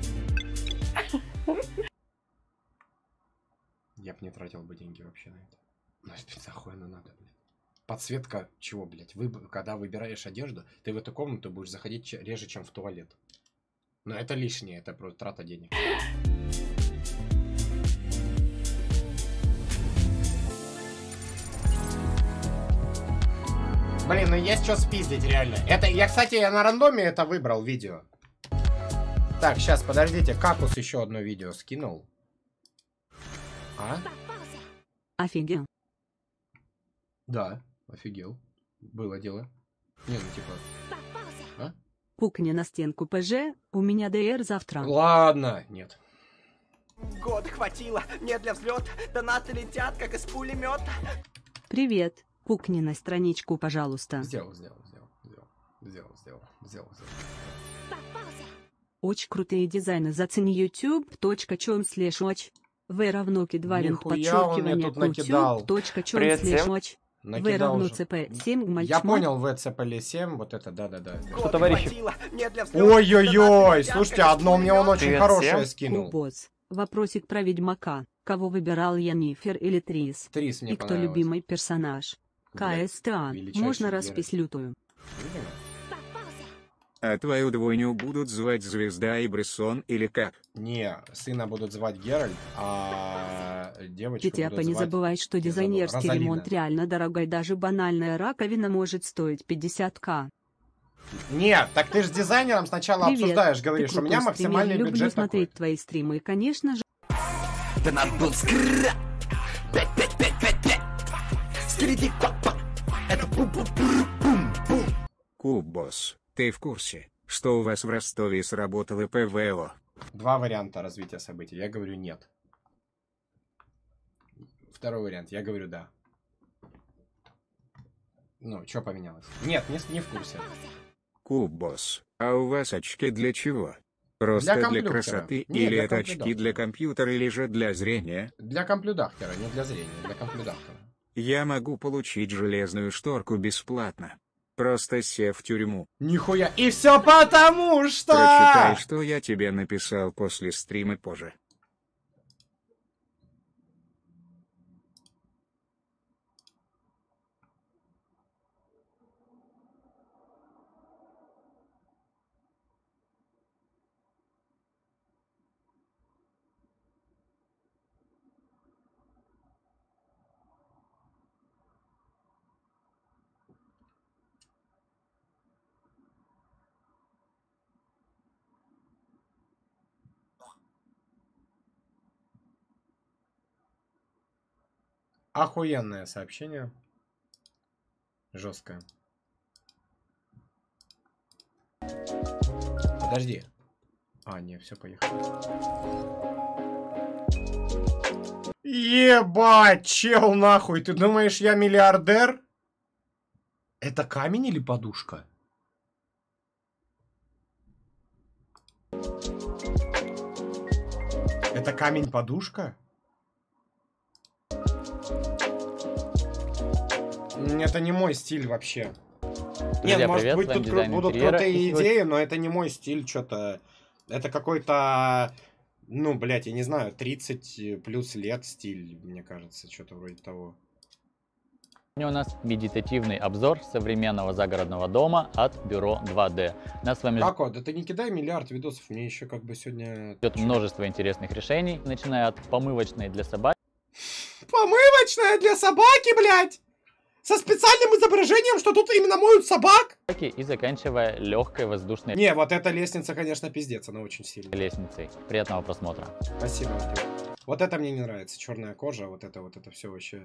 Я бы не тратил бы деньги вообще на это. Ну, это охуенно надо, блядь. Подсветка чего, блядь? Вы, когда выбираешь одежду, ты в эту комнату будешь заходить че- реже, чем в туалет. Но это лишнее, это просто трата денег. Блин, ну есть что спиздить, реально. Это, я, кстати, я на рандоме это выбрал видео. Так, сейчас, подождите, Какус еще одно видео скинул. А? Офигел. Да, офигел. Было дело. Не, ну типа... А? Пукни на стенку ПЖ, у меня ДР завтра. Ладно, нет. Год хватило мне для взлета, донаты летят, как из пулемета. Привет, пукни на страничку, пожалуйста. Сделал, сделал, сделал, сделал, сделал, сделал, сделал, сделал. Очень крутые дизайны, зацени youtube.com слэш watch. В равно кидваринг Нихуя он мне подчеркивание тут накидал. youtube.com Привет слэш всем. watch. В Накидал равно уже. цп семь Я мальчмат. понял, вэ цэ пэ эл семь, вот это, да-да-да. Год товарищи? хватило мне для взлета, Ой-ой-ой, донаты летят, слушайте, как из одно мне он пулемета. очень Привет хорошее всем. скинул. Кубос. Вопросик про Ведьмака. Кого выбирал Янифер или Трис? Трис мне И кто понравилось. любимый персонаж? Блядь, КСТА. величайший Можно Геральт. распись лютую. Видимо? А твою двойню будут звать Звезда и Брессон или как? Не, сына будут звать Геральт, а девочку Петяпа, будут не звать... забывай, что я забыл, дизайнерский Розалина. ремонт реально дорогой, даже банальная раковина может стоить пятьдесят тысяч. Нет, так ты же с дизайнером сначала Привет, обсуждаешь, ты говоришь, у крутой меня стример, максимальный люблю бюджет смотреть такой. твои стримы, и, конечно же, Донат был скра. Пять, пять, пять, пять, пять. Скриди, папа. Это бум-бум-бум-бум. Кубос, ты в курсе, что у вас в Ростове сработало пэ вэ о? Два варианта развития событий. Я говорю нет. Второй вариант. Я говорю да. Ну, что поменялось? Нет, не, не в курсе. Кубос, а у вас очки для чего? Просто для, компьютера. красоты Не, или для это очки компьютера. для компьютера или же для зрения? Для комплюдахтера, не для зрения, для комплюдахтера. Я могу получить железную шторку бесплатно. Просто сев в тюрьму. Нихуя. И все потому что... Прочитай, что я тебе написал после стрима позже. Охуенное сообщение. Жесткое. Подожди. А, не, все, поехали. Ебать, чел, нахуй. Ты думаешь, я миллиардер? Это камень или подушка? Это камень-подушка? Это не мой стиль вообще. Друзья, Нет, может привет, быть, с вами тут дизайн будут интерьера. крутые И сегодня- идеи, но это не мой стиль, что-то. Это какой-то, ну, блядь, я не знаю, тридцать плюс лет стиль, мне кажется, что-то вроде того. Сегодня у нас медитативный обзор современного загородного дома от Бюро два дэ. Нас с вами Как вот? Да ты не кидай миллиард видосов, мне еще как бы сегодня... ждет множество интересных решений, начиная от помывочной для собак Помывочная для собаки, блядь! Со специальным изображением, что тут именно моют собак? и заканчивая легкой воздушной Не, вот эта лестница, конечно, пиздец, она очень сильная. лестницей. Приятного просмотра. Спасибо. Антон. Вот это мне не нравится, черная кожа, вот это вот это все вообще.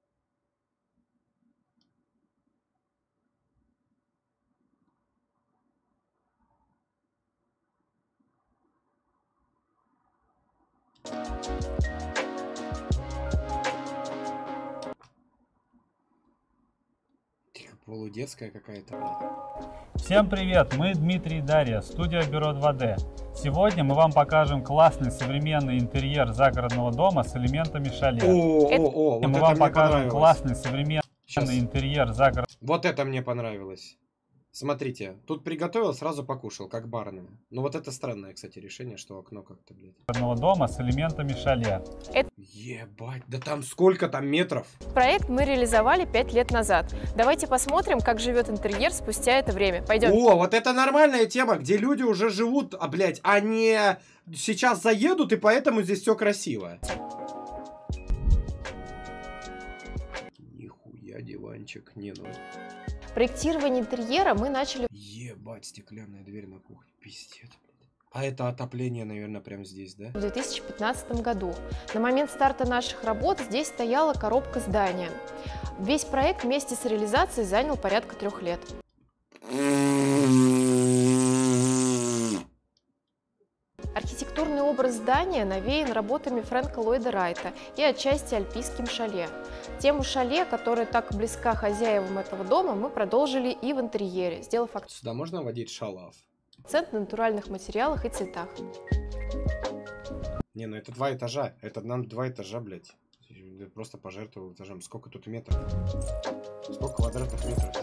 Полудетская какая-то. Всем привет, мы Дмитрий и Дарья, студия Бюро два дэ. Сегодня мы вам покажем классный современный интерьер загородного дома с элементами шале. О, о, о, вот мы это вам мне покажем понравилось. классный современный Сейчас. интерьер загородного Вот это мне понравилось. Смотрите, тут приготовил, сразу покушал, как барная. Ну вот это странное, кстати, решение, что окно как-то, блядь. дома с элементами шале. Ебать, да там сколько там метров? Проект мы реализовали пять лет назад. Давайте посмотрим, как живет интерьер спустя это время. Пойдем. О, вот это нормальная тема, где люди уже живут, а, блядь, а не сейчас заедут, и поэтому здесь все красиво. Нихуя диванчик, не ну. Проектирование интерьера мы начали Ебать, стеклянная дверь на кухне, пиздец. А это отопление, наверное, прямо здесь, да? в две тысячи пятнадцатом году. На момент старта наших работ здесь стояла коробка здания. Весь проект вместе с реализацией занял порядка трех лет. Архитектурный образ здания навеян работами Фрэнка Ллойда Райта и отчасти альпийским шале. Тему шале, которая так близка хозяевам этого дома, мы продолжили и в интерьере, сделав Сюда можно водить шалав? акцент на натуральных материалах и цветах. Не, ну это два этажа. Это нам два этажа, блядь. Я просто пожертвовал этажом. Сколько тут метров? Сколько квадратных метров?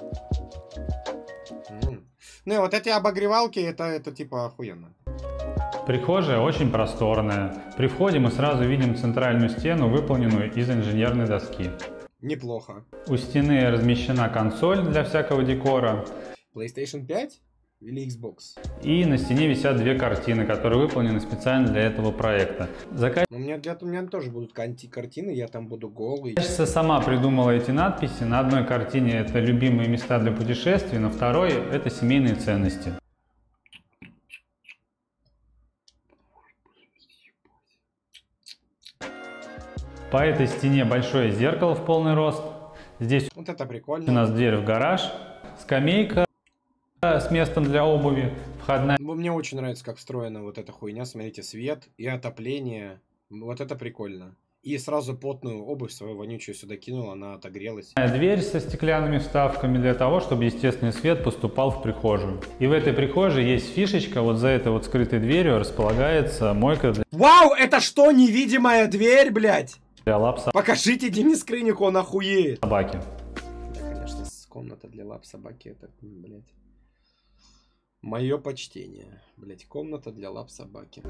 М. Ну и вот эти обогревалки, это, это типа охуенно. Прихожая очень просторная. При входе мы сразу видим центральную стену, выполненную из инженерной доски. Неплохо. У стены размещена консоль для всякого декора. PlayStation пять или Xbox? И на стене висят две картины, которые выполнены специально для этого проекта. Заказчица Ну, у меня, для, у меня тоже будут канти- картины, я там буду голый. сама придумала эти надписи. На одной картине это любимые места для путешествий, на второй это семейные ценности. По этой стене большое зеркало в полный рост. Здесь Вот это прикольно. у нас дверь в гараж, скамейка с местом для обуви, входная Ну, Мне очень нравится, как встроена вот эта хуйня. Смотрите, свет и отопление. Вот это прикольно. И сразу потную обувь свою вонючую сюда кинул, она отогрелась. дверь со стеклянными вставками для того, чтобы естественный свет поступал в прихожую. И в этой прихожей есть фишечка, вот за этой вот скрытой дверью располагается мойка для Вау, это что, невидимая дверь, блядь? для лап Покажите Денис Крыник, он охуеет. собаки. Да, конечно, с- комната для лап собаки, это, м, блядь. Мое почтение. Блядь, комната для лап собаки.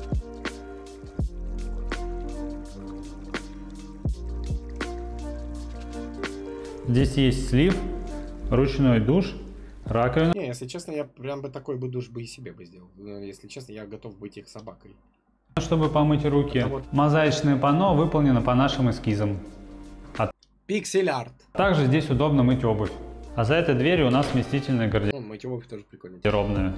Здесь есть слив, ручной душ, раковина. Не, если честно, я прям бы такой бы душ бы и себе бы сделал. Но, если честно, я готов быть их собакой. Чтобы помыть руки. Это вот- Мозаичное панно выполнено по нашим эскизам. Пиксель-арт. Также здесь удобно мыть обувь. А за этой дверью у нас вместительная Ну, мыть обувь тоже прикольно. гардеробная.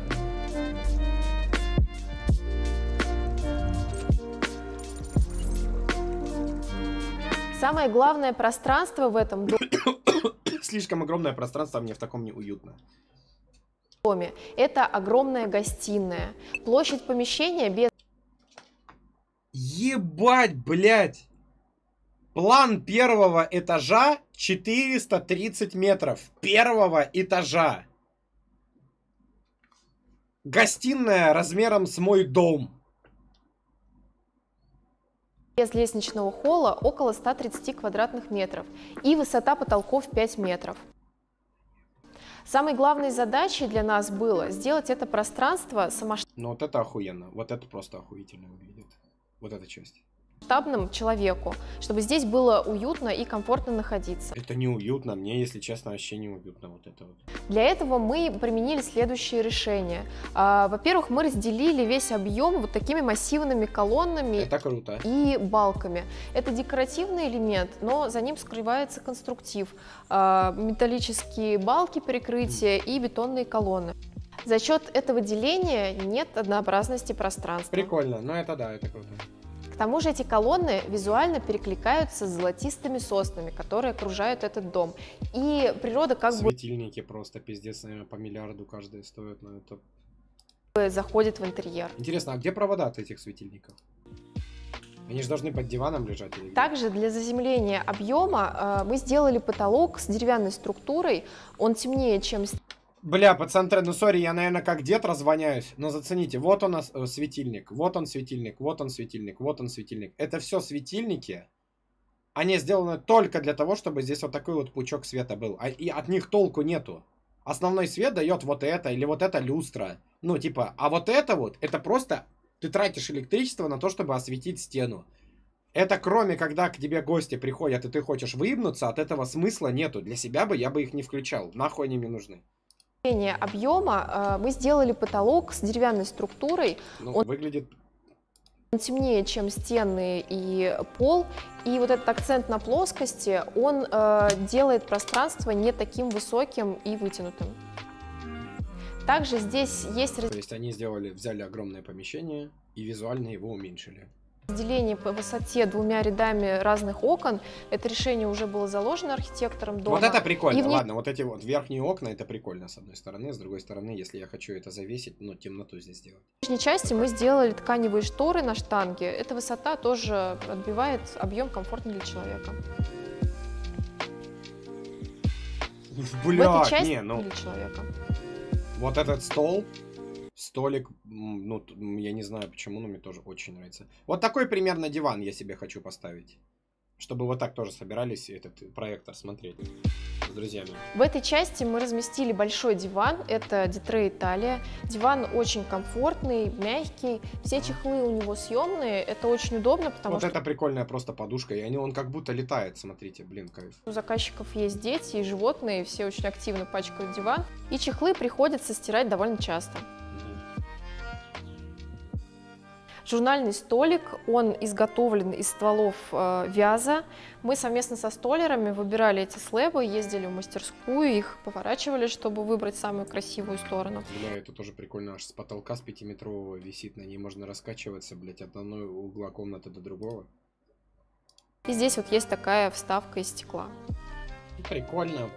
Самое главное пространство в этом Слишком огромное пространство, а мне в таком неуютно. доме – это огромная гостиная. Площадь помещения без Ебать, блядь! План первого этажа четыреста тридцать метров. Первого этажа. Гостиная размером с мой дом. Без лестничного холла около ста тридцати квадратных метров и высота потолков пять метров. Самой главной задачей для нас было сделать это пространство самоштабным. Ну вот это охуенно, вот это просто охуительно выглядит, вот эта часть. Масштабным человеку, чтобы здесь было уютно и комфортно находиться. Это неуютно, мне, если честно, вообще неуютно вот это вот. Для этого мы применили следующие решения. А, во-первых, мы разделили весь объем вот такими массивными колоннами. Это круто. И балками. Это декоративный элемент, но за ним скрывается конструктив. А, металлические балки перекрытия и бетонные колонны. За счет этого деления нет однообразности пространства. Прикольно, но это да, это круто. К тому же эти колонны визуально перекликаются с золотистыми соснами, которые окружают этот дом. И природа как бы... Светильники просто пиздец, наверное, по миллиарду каждый стоят, но это... заходит в интерьер. Интересно, а где провода от этих светильников? Они же должны под диваном лежать или где? Также для заземления объема э, мы сделали потолок с деревянной структурой. Он темнее, чем... Бля, пацан, ну сори, я, наверное, как дед развоняюсь, но зацените, вот у нас э, светильник, вот он светильник, вот он светильник, вот он светильник. Это все светильники, они сделаны только для того, чтобы здесь вот такой вот пучок света был, а, и от них толку нету. Основной свет дает вот это, или вот эта люстра, ну типа, а вот это вот, это просто ты тратишь электричество на то, чтобы осветить стену. Это кроме, когда к тебе гости приходят, и ты хочешь выебнуться, от этого смысла нету. Для себя бы я бы их не включал, нахуй они мне нужны. Объема мы сделали потолок с деревянной структурой. Ну, он выглядит... он темнее, чем стены и пол. И вот этот акцент на плоскости, он э, делает пространство не таким высоким и вытянутым. Также здесь есть... То есть они сделали, взяли огромное помещение и визуально его уменьшили. Разделение по высоте двумя рядами разных окон. Это решение уже было заложено архитектором дома. Вот это прикольно, вне... ладно, вот эти вот верхние окна, это прикольно с одной стороны, с другой стороны, если я хочу это завесить, ну, темноту здесь сделать. В нижней части мы сделали тканевые шторы на штанге. Эта высота тоже отбивает объем комфортный для человека. Бля, в этой части не, ну... для человека. Вот этот стол, столик, ну, я не знаю почему, но мне тоже очень нравится. Вот такой примерно диван я себе хочу поставить. Чтобы вот так тоже собирались и этот проектор смотреть с друзьями. В этой части мы разместили большой диван. Это Дитрей Италия. Диван очень комфортный, мягкий. Все чехлы у него съемные. Это очень удобно, потому вот что... Вот это прикольная просто подушка. И они, он как будто летает, смотрите. Блин, кайф. У заказчиков есть дети и животные. Все очень активно пачкают диван. И чехлы приходится стирать довольно часто. Журнальный столик, он изготовлен из стволов э, вяза. Мы совместно со столерами выбирали эти слэбы, ездили в мастерскую, их поворачивали, чтобы выбрать самую красивую сторону. Бля, это тоже прикольно, аж с потолка с пятиметрового висит, на ней можно раскачиваться, блять, от одного угла комнаты до другого. И здесь вот есть такая вставка из стекла. Прикольно.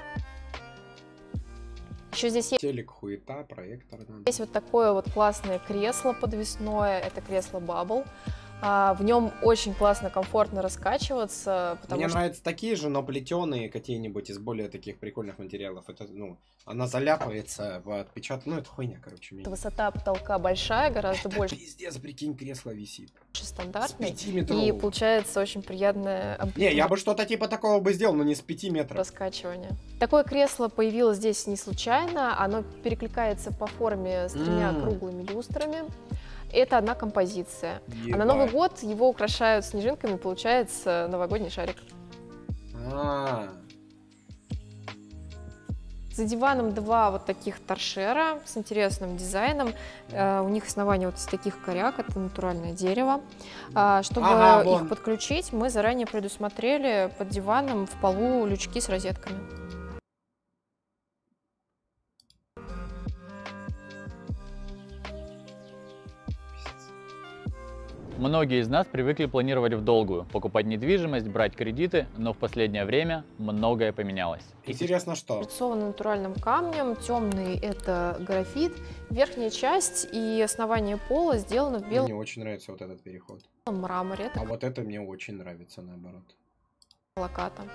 Еще здесь есть... Телек, хуета, проектор. Да. Есть вот такое вот классное кресло подвесное, это кресло Bubble. А, в нем очень классно, комфортно раскачиваться. Мне что... нравятся такие же, но плетеные какие-нибудь из более таких прикольных материалов. Это, ну, она заляпывается в отпечаток. Ну, это хуйня, короче. Мне... Высота потолка большая, гораздо это больше. Пиздец, прикинь, кресло висит. Стандартный. И получается очень приятное... Не, я бы что-то типа такого бы сделал, но не с пяти метров. Раскачивание. Такое кресло появилось здесь не случайно. Оно перекликается по форме с тремя mm. круглыми люстрами. Это одна композиция. Ебать. А на Новый год его украшают снежинками, получается новогодний шарик. А-а-а. За диваном два вот таких торшера с интересным дизайном. Uh, у них основание вот из таких коряк, это натуральное дерево. Uh, чтобы ага, их вон. подключить, мы заранее предусмотрели под диваном в полу лючки с розетками. Многие из нас привыкли планировать в долгую, покупать недвижимость, брать кредиты, но в последнее время многое поменялось. Интересно, что? Облицован натуральным камнем, темный это графит, верхняя часть и основание пола сделано в белом. Мне очень нравится вот этот переход. Мраморе. А вот это мне очень нравится наоборот. Локата.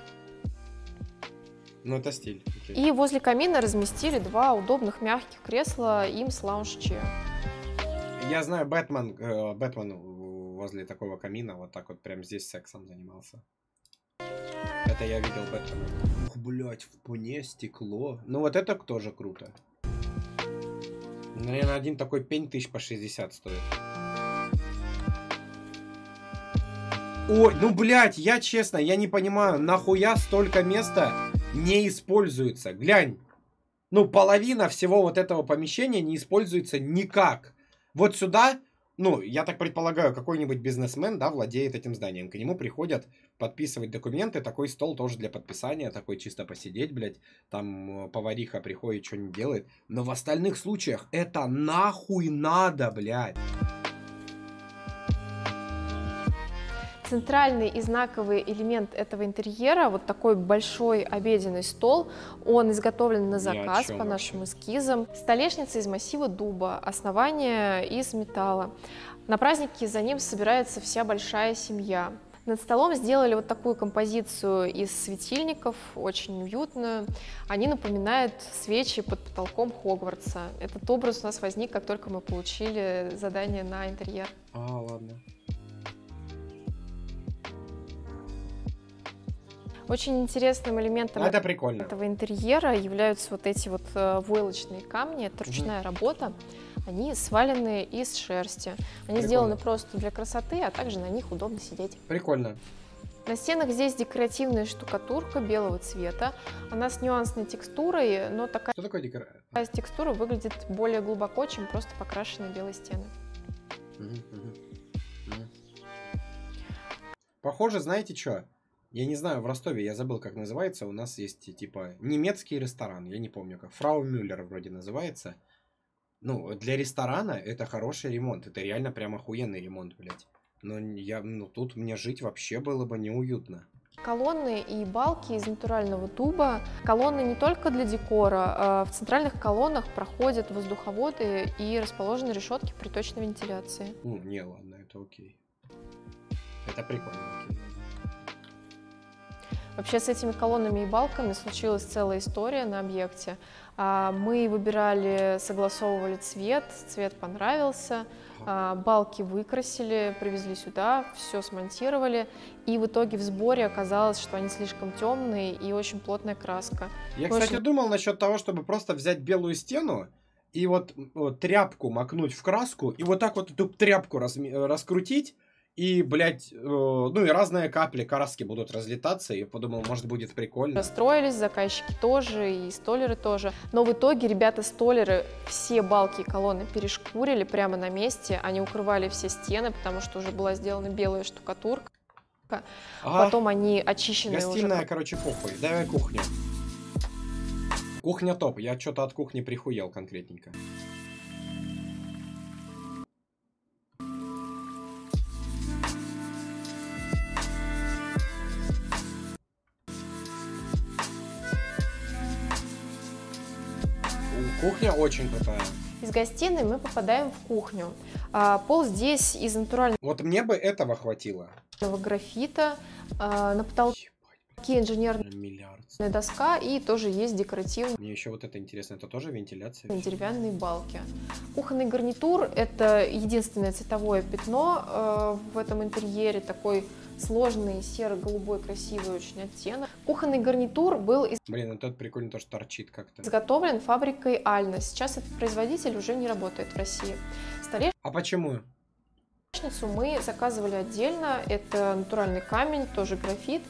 Ну это стиль. Окей. И возле камина разместили два удобных мягких кресла Имс Lounge Chair. Я знаю, Бэтмен, э, Бэтмен возле такого камина вот так вот прям здесь сексом занимался. Это я видел Бэтмена. Ух, блядь, в пуне стекло. Ну вот это тоже круто. Наверное, один такой пень тысяч по шестьдесят стоит. Ой, ну блядь, я честно, я не понимаю, нахуя столько места не используется. Глянь. Ну, половина всего вот этого помещения не используется никак. Вот сюда, ну, я так предполагаю, какой-нибудь бизнесмен, да, владеет этим зданием. К нему приходят подписывать документы. Такой стол тоже для подписания, такой чисто посидеть, блядь. Там повариха приходит, что-нибудь делает. Но в остальных случаях это нахуй надо, блядь. Центральный и знаковый элемент этого интерьера, вот такой большой обеденный стол, он изготовлен на заказ по нашим эскизам. Столешница из массива дуба, основание из металла. На праздники за ним собирается вся большая семья. Над столом сделали вот такую композицию из светильников, очень уютную. Они напоминают свечи под потолком Хогвартса. Этот образ у нас возник, как только мы получили задание на интерьер. А, ладно. Очень интересным элементом это прикольно. этого интерьера являются вот эти вот э, войлочные камни. Это ручная угу. работа. Они свалены из шерсти. Они прикольно. Сделаны просто для красоты, а также на них удобно сидеть. Прикольно. На стенах здесь декоративная штукатурка белого цвета. Она с нюансной текстурой, но такая, Что такое декора... такая текстура выглядит более глубоко, чем просто покрашенные белые стены. Угу, угу. Угу. Похоже, знаете что? Я не знаю, в Ростове, я забыл, как называется, у нас есть, типа, немецкий ресторан, я не помню, как, Фрау Мюллер вроде называется. Ну, для ресторана это хороший ремонт, это реально прям охуенный ремонт, блядь. Но я, ну, тут мне жить вообще было бы неуютно. Колонны и балки из натурального дуба. Колонны не только для декора, в центральных колоннах проходят воздуховоды и расположены решетки приточной вентиляции. Ну, не, ладно, это окей. Это прикольно, окей. Вообще с этими колоннами и балками случилась целая история на объекте. Мы выбирали, согласовывали цвет, цвет понравился, балки выкрасили, привезли сюда, все смонтировали, и в итоге в сборе оказалось, что они слишком темные и очень плотная краска. Я, кстати, очень... думал насчет того, чтобы просто взять белую стену и вот, вот тряпку макнуть в краску, и вот так вот эту тряпку рас... раскрутить, и, блядь, э, ну и разные капли краски будут разлетаться, и я подумал, может, будет прикольно. Расстроились, заказчики тоже, и столеры тоже. Но в итоге ребята-столеры все балки и колонны перешкурили прямо на месте, они укрывали все стены, потому что уже была сделана белая штукатурка. Ага. Потом они очищенные уже... Гостиная, короче, похуй. Давай кухню. Кухня топ, я что-то от кухни прихуел конкретненько. Кухня очень крутая. Из гостиной мы попадаем в кухню. А, пол здесь из натурального... Вот мне бы этого хватило. Графита. А, на потолке инженерная Миллиард. доска и тоже есть декоративные... Мне еще вот это интересно, это тоже вентиляция? Деревянные балки. Кухонный гарнитур — это единственное цветовое пятно э, в этом интерьере. Такой сложный серо-голубой красивый очень оттенок. Кухонный гарнитур был из... Блин, это прикольно, тоже торчит как-то. Изготовлен фабрикой Альна. Сейчас этот производитель уже не работает в России. Столешницу а почему? мы заказывали отдельно. Это натуральный камень, тоже графит.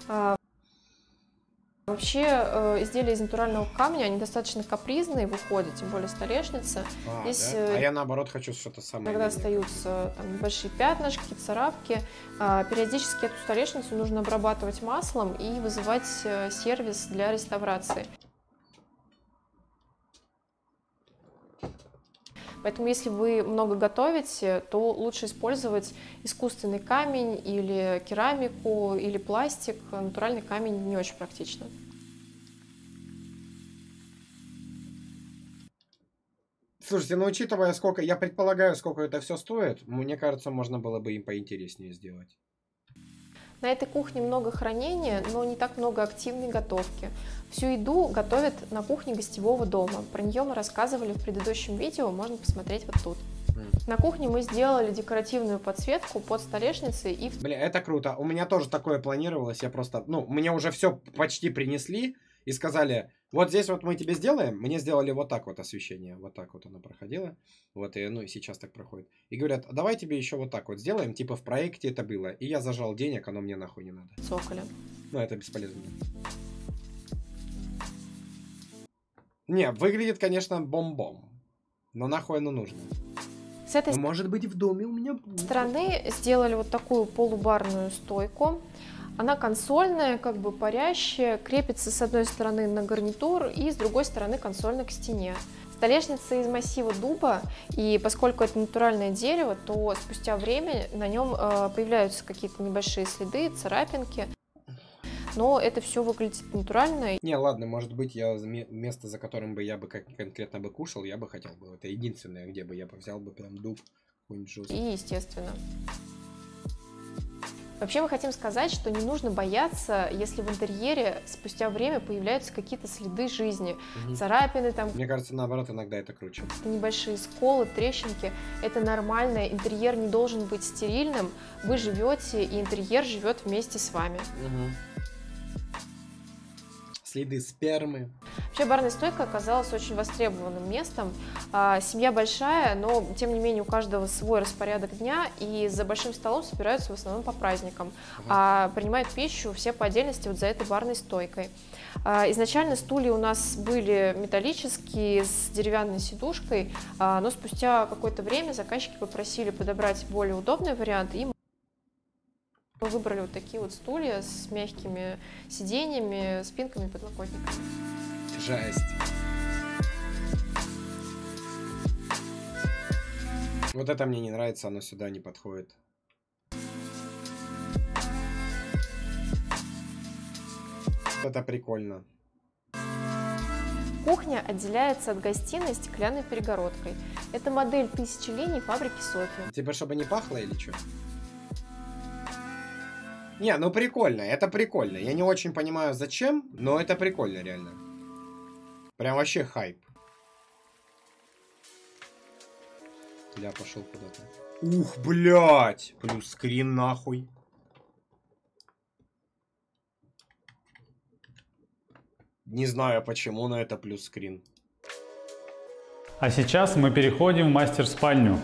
Вообще изделия из натурального камня, они достаточно капризные выходят, тем более столешница. А, Здесь, да? А я наоборот хочу что-то самое. Иногда остаются там небольшие пятнышки, царапки. Периодически эту столешницу нужно обрабатывать маслом и вызывать сервис для реставрации. Поэтому, если вы много готовите, то лучше использовать искусственный камень или керамику, или пластик. Натуральный камень не очень практично. Слушайте, ну учитывая, сколько, я предполагаю, сколько это все стоит, мне кажется, можно было бы им поинтереснее сделать. На этой кухне много хранения, но не так много активной готовки. Всю еду готовят на кухне гостевого дома. Про нее мы рассказывали в предыдущем видео, можно посмотреть вот тут. На кухне мы сделали декоративную подсветку под столешницей и... Бля, это круто. У меня тоже такое планировалось. Я просто... Ну, мне уже все почти принесли и сказали, вот здесь вот мы тебе сделаем. Мне сделали вот так вот освещение. Вот так вот оно проходило. Вот, и, ну, и сейчас так проходит. И говорят, а давай тебе еще вот так вот сделаем. Типа в проекте это было. И я зажал денег, оно мне нахуй не надо. Цоколя. Ну, это бесполезно. Не, выглядит, конечно, бомбом. Но нахуй оно нужно. С этой Но, может быть, в доме у меня будет. стороны сделали вот такую полубарную стойку. Она консольная, как бы парящая, крепится с одной стороны на гарнитур и с другой стороны консольно к стене. Столешница из массива дуба, и поскольку это натуральное дерево, то спустя время на нем э, появляются какие-то небольшие следы, царапинки. Но это все выглядит натурально. Не, ладно, может быть, я место, за которым бы я бы как конкретно бы кушал, я бы хотел бы. Это единственное, где бы я бы взял бы прям дуб какой-нибудь жесткий. И естественно. Вообще мы хотим сказать, что не нужно бояться, если в интерьере спустя время появляются какие-то следы жизни, угу. царапины там. Мне кажется, наоборот, иногда это круче. Небольшие сколы, трещинки, это нормально, интерьер не должен быть стерильным, вы живете, и интерьер живет вместе с вами. Угу. Следы спермы. Вообще барная стойка оказалась очень востребованным местом. А, семья большая, но тем не менее у каждого свой распорядок дня, и за большим столом собираются в основном по праздникам, ага. а принимают пищу все по отдельности вот за этой барной стойкой. А, изначально стулья у нас были металлические с деревянной сидушкой, а, но спустя какое-то время заказчики попросили подобрать более удобный вариант, и мы выбрали вот такие вот стулья с мягкими сиденьями, спинками, подлокотниками. Жесть. Вот это мне не нравится, оно сюда не подходит. Это прикольно. Кухня отделяется от гостиной стеклянной перегородкой. Это модель тысячелетней фабрики София. Типа, чтобы не пахло или что? Не, ну прикольно, это прикольно. Я не очень понимаю зачем, но это прикольно реально. Прям вообще хайп. Я пошел куда-то. Ух, блядь! Плюс скрин нахуй. Не знаю почему, но это плюс скрин. А сейчас мы переходим в мастер-спальню.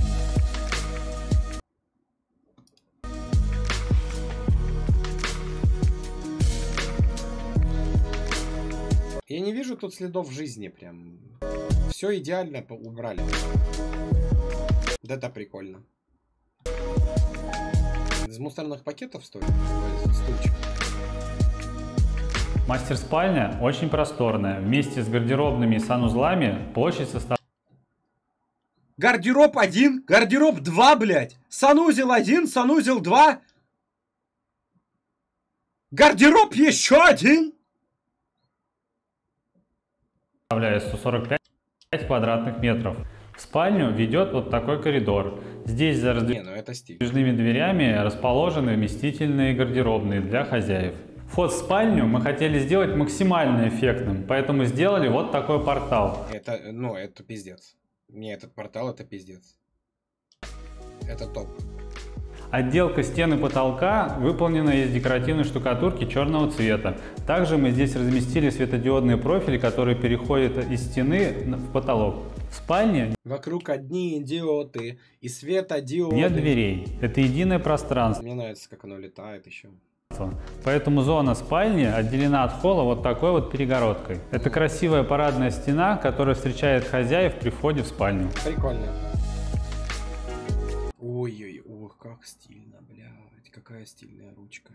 Я не вижу тут следов жизни прям. Все идеально убрали. Да, это прикольно. Из мусорных пакетов стоит стульчик. Мастер-спальня очень просторная. Вместе с гардеробными и санузлами площадь составляет... Гардероб один, гардероб два, блядь. Санузел один, санузел два. Гардероб еще один. Составляет сто сорок пять квадратных метров. В спальню ведет вот такой коридор. Здесь за раздвижными дверями расположены вместительные гардеробные для хозяев. Вход в спальню мы хотели сделать максимально эффектным, поэтому сделали вот такой портал. Это, ну, это пиздец. Не, этот портал это пиздец. Это топ. Отделка стен и потолка выполнена из декоративной штукатурки черного цвета. Также мы здесь разместили светодиодные профили, которые переходят из стены в потолок. В спальне вокруг одни диоды и светодиоды. Нет дверей. Это единое пространство. Мне нравится, как оно летает еще. Поэтому зона спальни отделена от холла вот такой вот перегородкой. Это красивая парадная стена, которая встречает хозяев при входе в спальню. Прикольно. Ой-ой, ох, как стильно, блядь, какая стильная ручка.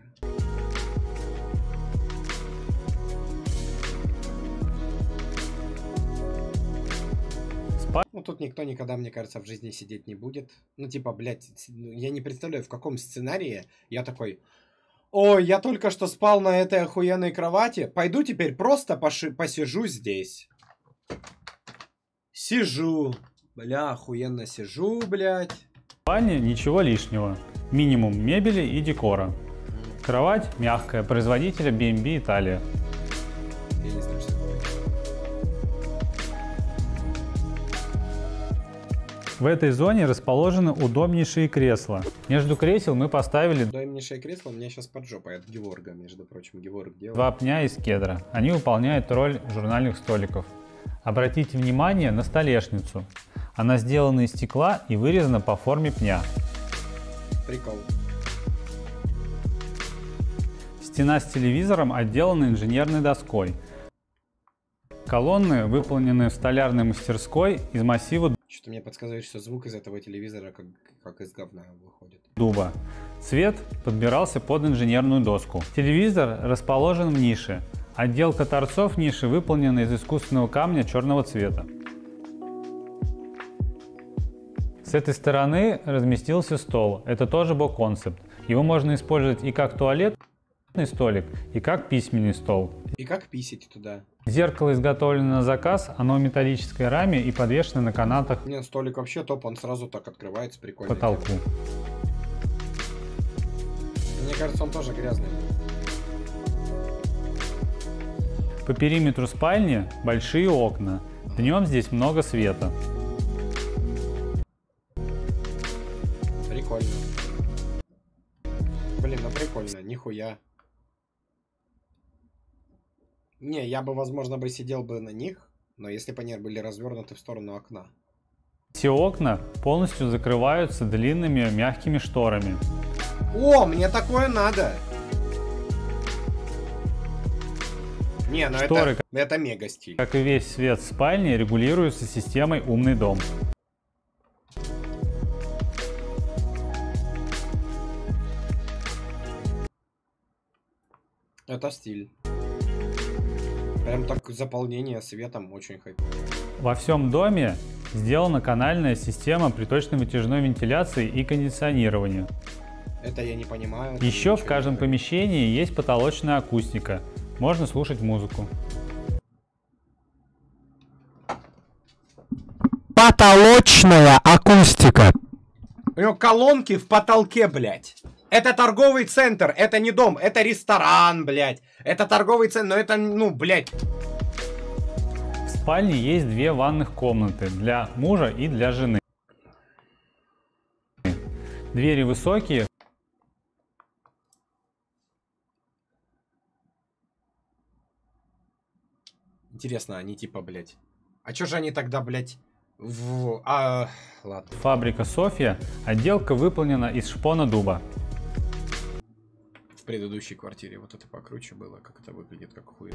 Спа... Ну, тут никто никогда, мне кажется, в жизни сидеть не будет. Ну, типа, блядь, я не представляю, в каком сценарии я такой... Ой, я только что спал на этой охуенной кровати. Пойду теперь просто поши... посижу здесь. Сижу. Бля, охуенно сижу, блядь. В спальне ничего лишнего. Минимум мебели и декора. Кровать мягкая, производителя би эм би Италия. Я не знаю, что такое. В этой зоне расположены удобнейшие кресла. Между кресел мы поставили удобнейшее кресло у меня сейчас под жопой от Геворга, между прочим. Геворг делал. Два пня из кедра. Они выполняют роль журнальных столиков. Обратите внимание на столешницу. Она сделана из стекла и вырезана по форме пня. Прикол. Стена с телевизором отделана инженерной доской. Колонны выполнены в столярной мастерской из массива Что-то мне подсказывает, что звук из этого телевизора как, как из говна выходит. дуба. Цвет подбирался под инженерную доску. Телевизор расположен в нише. Отделка торцов ниши выполнена из искусственного камня черного цвета. С этой стороны разместился стол. Это тоже бок-концепт. Его можно использовать и как туалетный столик, и как письменный стол. И как писать туда. Зеркало изготовлено на заказ, оно в металлической раме и подвешено на канатах. Нет, столик вообще топ, он сразу так открывается, прикольно. Потолку. Мне кажется, он тоже грязный. По периметру спальни большие окна. Днем здесь много света. Прикольно. Блин, ну прикольно, нихуя. Не, я бы, возможно, бы сидел бы на них, но если бы они были развернуты в сторону окна. Все окна полностью закрываются длинными мягкими шторами. О, мне такое надо! Не, ну Шторы, это, это мега стиль. Как и весь свет в спальне, регулируется системой «Умный дом». Это стиль. Прям так заполнение светом очень хайпово. Во всем доме сделана канальная система приточно-вытяжной вентиляции и кондиционирования. Это я не понимаю. Еще в каждом помещении есть потолочная акустика. Можно слушать музыку. Потолочная акустика. У него колонки в потолке, блядь. Это торговый центр, это не дом, это ресторан, блядь. Это торговый центр, но это, ну, блядь. В спальне есть две ванных комнаты для мужа и для жены. Двери высокие. Интересно, они типа, блядь. А чё же они тогда, блядь, в... А, ладно. Фабрика Софья. Отделка выполнена из шпона дуба. В предыдущей квартире вот это покруче было, как это выглядит, как хуета.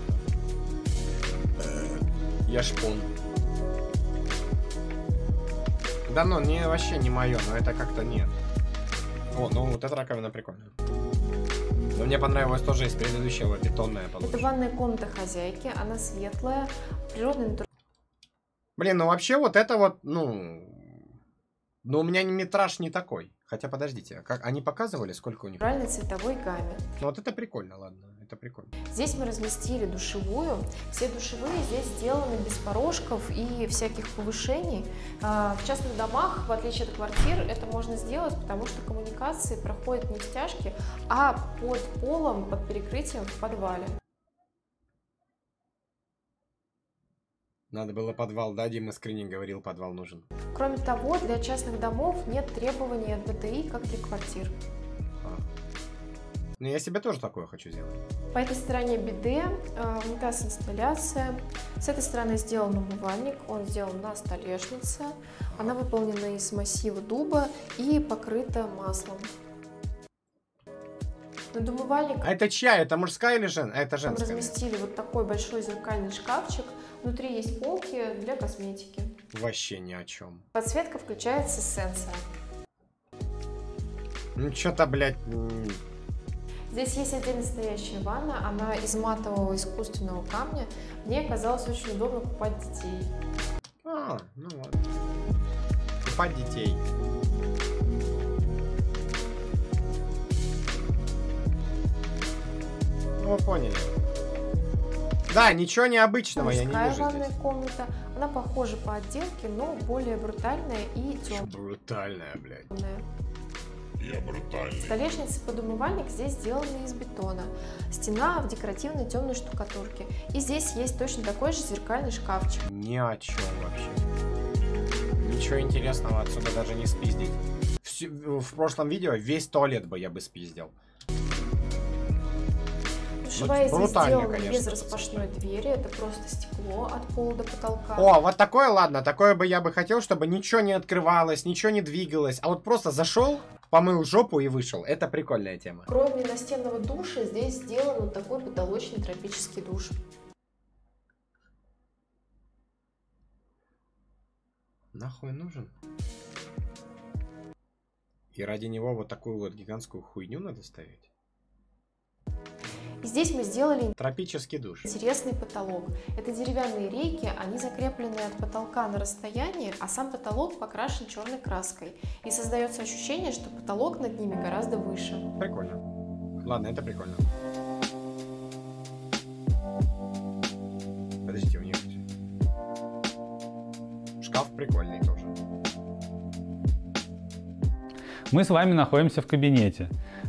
Я шпон. Да ну, не, вообще не мое, но это как-то нет. О, ну вот эта раковина прикольная. Но мне понравилось тоже из предыдущего бетонная подушка. Это ванная комната хозяйки, она светлая, природный натур... Блин, ну вообще вот это вот, ну... Ну у меня метраж не такой. Хотя подождите, как они показывали, сколько у них? Натуральной цветовой гамме. Ну вот это прикольно, ладно, это прикольно. Здесь мы разместили душевую. Все душевые здесь сделаны без порожков и всяких повышений. В частных домах, в отличие от квартир, это можно сделать, потому что коммуникации проходят не в стяжке, а под полом, под перекрытием в подвале. Надо было подвал, да, Дима Скрининг говорил, подвал нужен. Кроме того, для частных домов нет требований от бэ тэ и, как для квартир. А. Ну, я себе тоже такое хочу сделать. По этой стороне биде, унитаз-инсталляция. С этой стороны сделан умывальник, он сделан на столешнице. Она выполнена из массива дуба и покрыта маслом. Над умывальником... А это чья? Это мужская или жен... а это женская? Мы разместили вот такой большой зеркальный шкафчик. Внутри есть полки для косметики. Вообще ни о чем. Подсветка включается с сенсора. Ну что-то, блядь... Здесь есть отдельно стоящая ванна. Она из матового искусственного камня. Мне казалось очень удобно купать детей. А, ну ладно. Купать детей. Ну, поняли. Да, ничего необычного я не вижу ванная здесь. Комната. Она похожа по отделке, но более брутальная и темная. Брутальная, блядь. Я брутальный. Столешница под умывальник здесь сделана из бетона. Стена в декоративной темной штукатурке. И здесь есть точно такой же зеркальный шкафчик. Ни о чем вообще. Ничего интересного отсюда даже не спиздить. В, в прошлом видео весь туалет бы я бы спиздил. Душевая здесь сделана без распашной двери, это просто стекло от пола до потолка. О, вот такое, ладно, такое бы я бы хотел, чтобы ничего не открывалось, ничего не двигалось, а вот просто зашел, помыл жопу и вышел. Это прикольная тема. Кроме настенного душа, здесь сделан вот такой потолочный тропический душ. Нахуй нужен? И ради него вот такую вот гигантскую хуйню надо ставить? И здесь мы сделали тропический душ. Интересный потолок. Это деревянные рейки, они закреплены от потолка на расстоянии, а сам потолок покрашен черной краской. И создается ощущение, что потолок над ними гораздо выше. Прикольно. Ладно, это прикольно. Подождите, у них шкаф прикольный тоже. Мы с вами находимся в кабинете.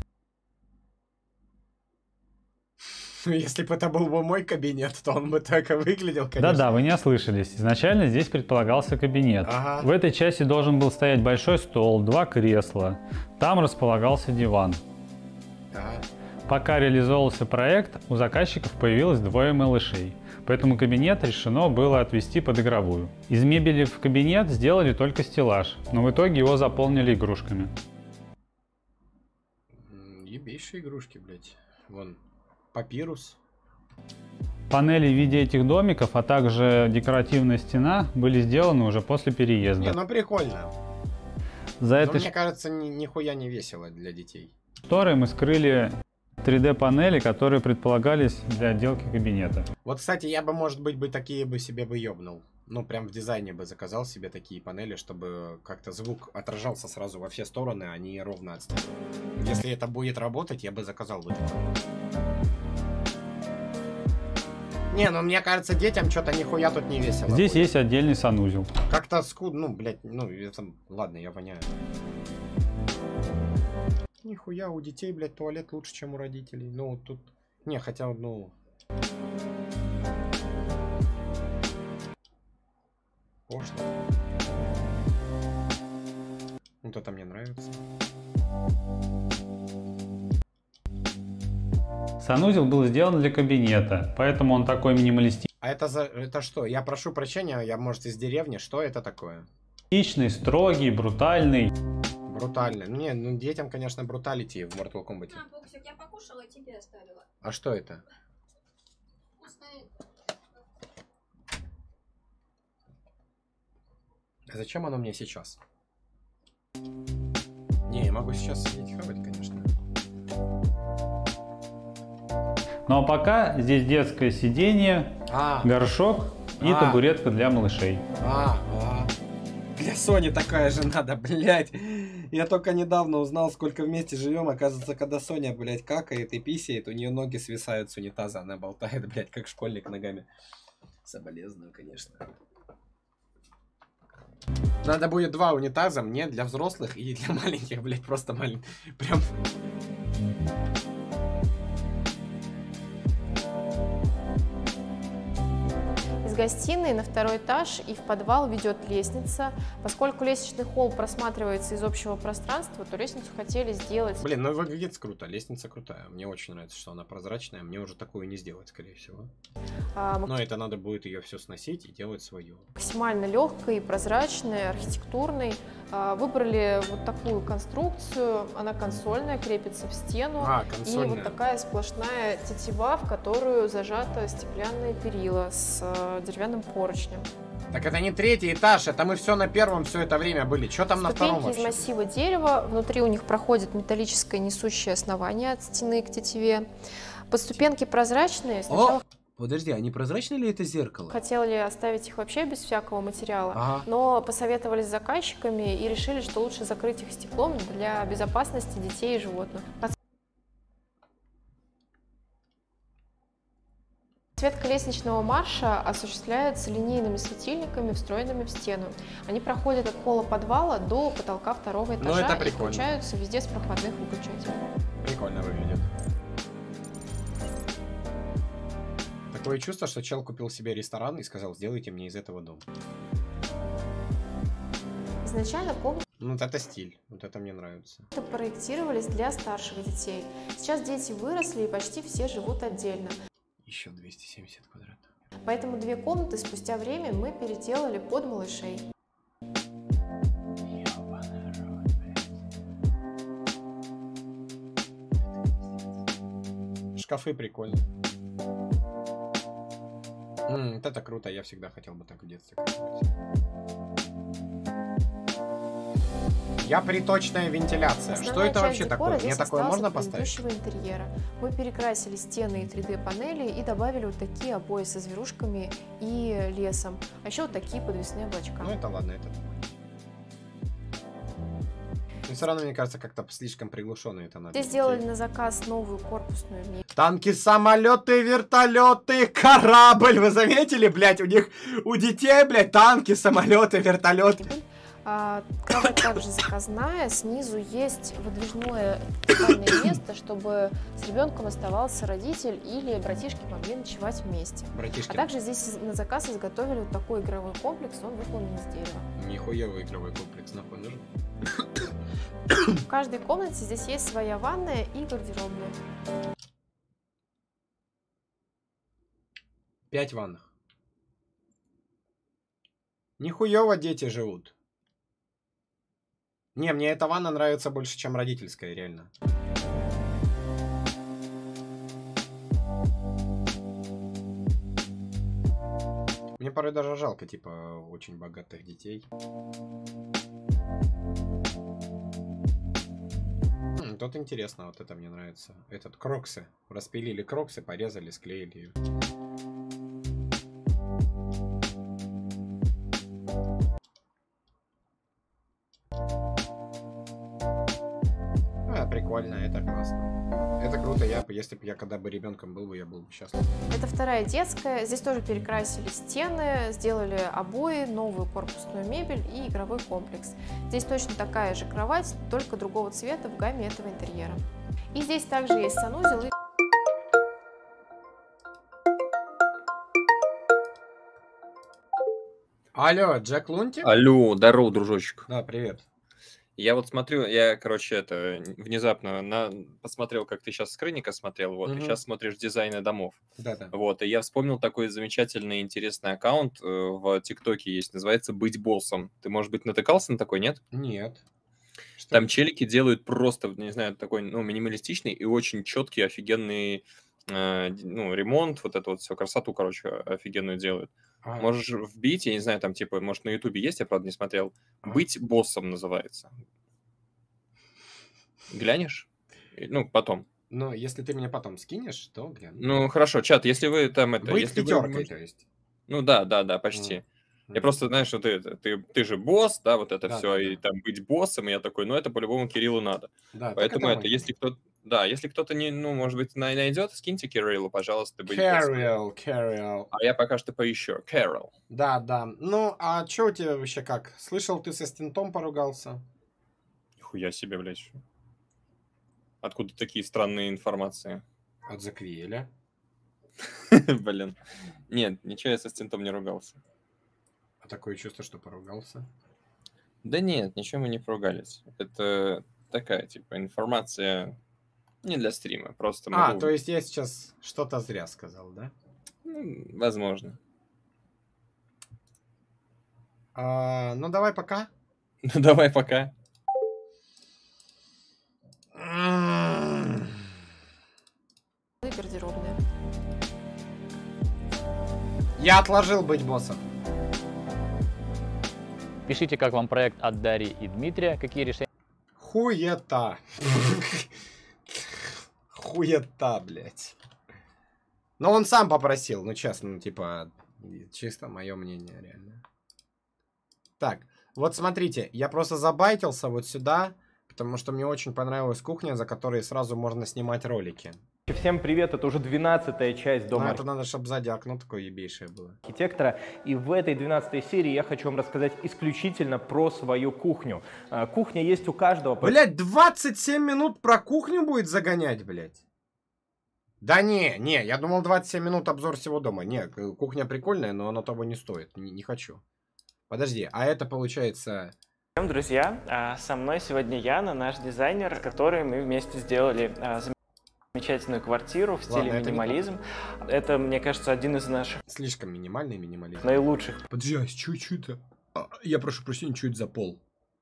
Если бы это был бы мой кабинет, то он бы так и выглядел, конечно. Да-да, вы не ослышались. Изначально здесь предполагался кабинет. Ага. В этой части должен был стоять большой стол, два кресла. Там располагался диван. Ага. Пока реализовывался проект, у заказчиков появилось двое малышей. Поэтому кабинет решено было отвести под игровую. Из мебели в кабинет сделали только стеллаж, но в итоге его заполнили игрушками. Ебейшие игрушки, блядь. Вон. Папирус. Панели в виде этих домиков, а также декоративная стена были сделаны уже после переезда. Не, ну прикольно. За это мне кажется, ни, нихуя не весело для детей. Шторы мы скрыли три дэ панели, которые предполагались для отделки кабинета. Вот, кстати, я бы, может быть, бы такие бы себе бы ёбнул. Ну, прям в дизайне бы заказал себе такие панели, чтобы как-то звук отражался сразу во все стороны, а не ровно от стены. Если это будет работать, я бы заказал бы такое. Не, ну мне кажется, детям что-то нихуя тут не весело. Здесь будет. есть отдельный санузел. Как-то скудно, ну, блядь, ну, это... ладно, я воняю. Нихуя, у детей, блядь, туалет лучше, чем у родителей. Ну, тут... Не, хотя, ну... Пошло. Вот это мне нравится. Санузел был сделан для кабинета, поэтому он такой минималистичный. А это за это что? Я прошу прощения, я, может, из деревни. Что это такое? Строгий, брутальный. Брутальный. Не, ну детям, конечно, бруталити в Mortal Kombat. На, Боксик, я покушала и тебе оставила. А что это? А зачем оно мне сейчас? Не, я могу сейчас сидеть хавать, конечно. Ну а пока здесь детское сиденье, а, горшок и а, табуретка для малышей. А, а. Для Сони такая же надо, блядь. Я только недавно узнал, сколько вместе живем. Оказывается, когда Соня, блядь, какает и писает, у нее ноги свисают с унитаза. Она болтает, блядь, как школьник ногами. Соболезную, конечно. Надо будет два унитаза, мне для взрослых и для маленьких, блядь, просто маленьких. Прям... Гостиной на второй этаж и в подвал ведет лестница. Поскольку лестничный холл просматривается из общего пространства, то лестницу хотели сделать... Блин, ну выглядит круто, лестница крутая. Мне очень нравится, что она прозрачная. Мне уже такое не сделать, скорее всего. А, Но это надо будет ее все сносить и делать свою. Максимально легкой, прозрачной, архитектурной. А, выбрали вот такую конструкцию. Она консольная, крепится в стену. А, и вот такая сплошная тетива, в которую зажата стеклянные перила с деревянным поручнем. Так это не третий этаж, это мы все на первом все это время были. Что там на втором вообще? Ступеньки из массива дерева, внутри у них проходит металлическое несущее основание от стены к тетиве. Подступенки прозрачные. Сначала... О! Подожди, а не прозрачно ли это зеркало? Хотели оставить их вообще без всякого материала, ага. но посоветовались с заказчиками и решили, что лучше закрыть их стеклом для безопасности детей и животных. Подсветка лестничного марша осуществляется линейными светильниками, встроенными в стену. Они проходят от пола подвала до потолка второго этажа. Ну, это и прикольно. включаются везде с проходных выключателей. Прикольно выглядит. Такое чувство, что чел купил себе ресторан и сказал: сделайте мне из этого дом. Изначально комнаты Ну, вот это стиль. Вот это мне нравится. проектировались для старших детей. Сейчас дети выросли и почти все живут отдельно. Еще двести семьдесят квадратов. Поэтому две комнаты спустя время мы переделали под малышей. Шкафы прикольные. М, вот это круто, я всегда хотел бы так в детстве как-нибудь. Я приточная вентиляция. Основная Что это часть вообще декора такое? здесь Мне такое осталась можно от поставить? предыдущего интерьера. Мы перекрасили стены и три дэ панели и добавили вот такие обои со зверушками и лесом. А еще вот такие подвесные облачка. Ну это ладно, это. Но все равно, мне кажется, как-то слишком приглушенно это надо. Здесь сделали на заказ новую корпусную мебель. Танки, самолеты, вертолеты, корабль. Вы заметили, блядь, у них, у детей, блядь, танки, самолеты, вертолеты. А, кровать также заказная. Снизу есть выдвижное спальное место, чтобы с ребенком оставался родитель или братишки могли ночевать вместе. Братишки. А также здесь на заказ изготовили вот такой игровой комплекс, он выполнен из дерева. Нихуевый игровой комплекс, нахуй нужен. В каждой комнате здесь есть своя ванная и гардеробная. Пять ванных. Нихуево дети живут. Не, мне эта ванна нравится больше, чем родительская, реально. Мне порой даже жалко, типа, очень богатых детей. Хм, тут интересно, вот это мне нравится. Этот, кроксы. Распилили кроксы, порезали, склеили. Прикольно, это классно. Это круто. Я, если бы я когда бы ребенком был бы, я был бы счастлив. Это вторая детская. Здесь тоже перекрасили стены, сделали обои, новую корпусную мебель и игровой комплекс. Здесь точно такая же кровать, только другого цвета в гамме этого интерьера. И здесь также есть санузел и... Алло, Джек Лунтик? Алло, здорово, дружочек. Да, привет. Я вот смотрю, я, короче, это внезапно на, посмотрел, как ты сейчас скрынника смотрел, вот, Мгм. и сейчас смотришь дизайны домов. Да-да. Вот, и я вспомнил такой замечательный, интересный аккаунт э, в ТикТоке есть, называется «Быть боссом». Ты, может быть, натыкался на такой, нет? Нет. Что Там это? челики делают просто, не знаю, такой, ну, минималистичный и очень четкий, офигенный, э, д- ну, ремонт, вот это вот все, красоту, короче, офигенную делают. А, Можешь вбить, я не знаю, там, типа, может, на Ютубе есть, я, правда, не смотрел. а. «Быть боссом» называется. Глянешь? И- Ну, потом. Ну, если ты меня потом скинешь, то гляну. Ну, хорошо, чат, если вы там это... Быть если вы пятеркой, можете- то есть. Ну, да, да, да, почти. Я Мгм. просто, знаешь, что ты, это- ты, ты же босс, да, вот это Да, все, да, и да. там быть боссом, и я такой, ну, это по-любому Кириллу надо. Да, так Поэтому это это, мы. если кто-то, да, если кто-то не, ну, может быть, най- найдет, скиньте Кириллу, пожалуйста, быть боссом. Кэрил, Кэрил. А я пока что поищу. Кэрол. Да, да. Ну, а чё у тебя вообще как? Слышал, ты со стентом поругался? Нихуя себе, блядь. Откуда такие странные информации? От Заквиеля. Блин. Нет, ничего, я со стентом не ругался. А такое чувство, что поругался. Да нет, ничего мы не поругались. Это такая, типа, информация не для стрима, просто А, могу- то есть я сейчас что-то зря сказал, да? Ну, возможно. А, ну, давай пока. Ну, давай пока. и гардеробная. Я отложил быть боссом. Пишите, как вам проект от Дарьи и Дмитрия, какие решения Хуета. Хуета, блядь. Но он сам попросил, ну честно, ну типа, чисто мое мнение, реально. Так, вот смотрите, я просто забайтился вот сюда, потому что мне очень понравилась кухня, за которой сразу можно снимать ролики. Всем привет, это уже двенадцатая часть Но дома это надо, чтобы сзади окно такое ебейшее было. архитектора. И в этой двенадцатой серии я хочу вам рассказать исключительно про свою кухню. А, Кухня есть у каждого. Блять, двадцать семь минут про кухню будет загонять, блять. Да не, не, я думал двадцать семь минут обзор всего дома. Не, кухня прикольная, но она того не стоит. Не, не хочу. Подожди, а это получается Друзья, со мной сегодня Яна, наш дизайнер, с которой мы вместе сделали замечательную квартиру в стиле Ладно, минимализм. Это, это, мне кажется, один из наших... Слишком минимальный минимализм. Наилучших. Подожди, а что, что это? А, я прошу прощения, что это за пол?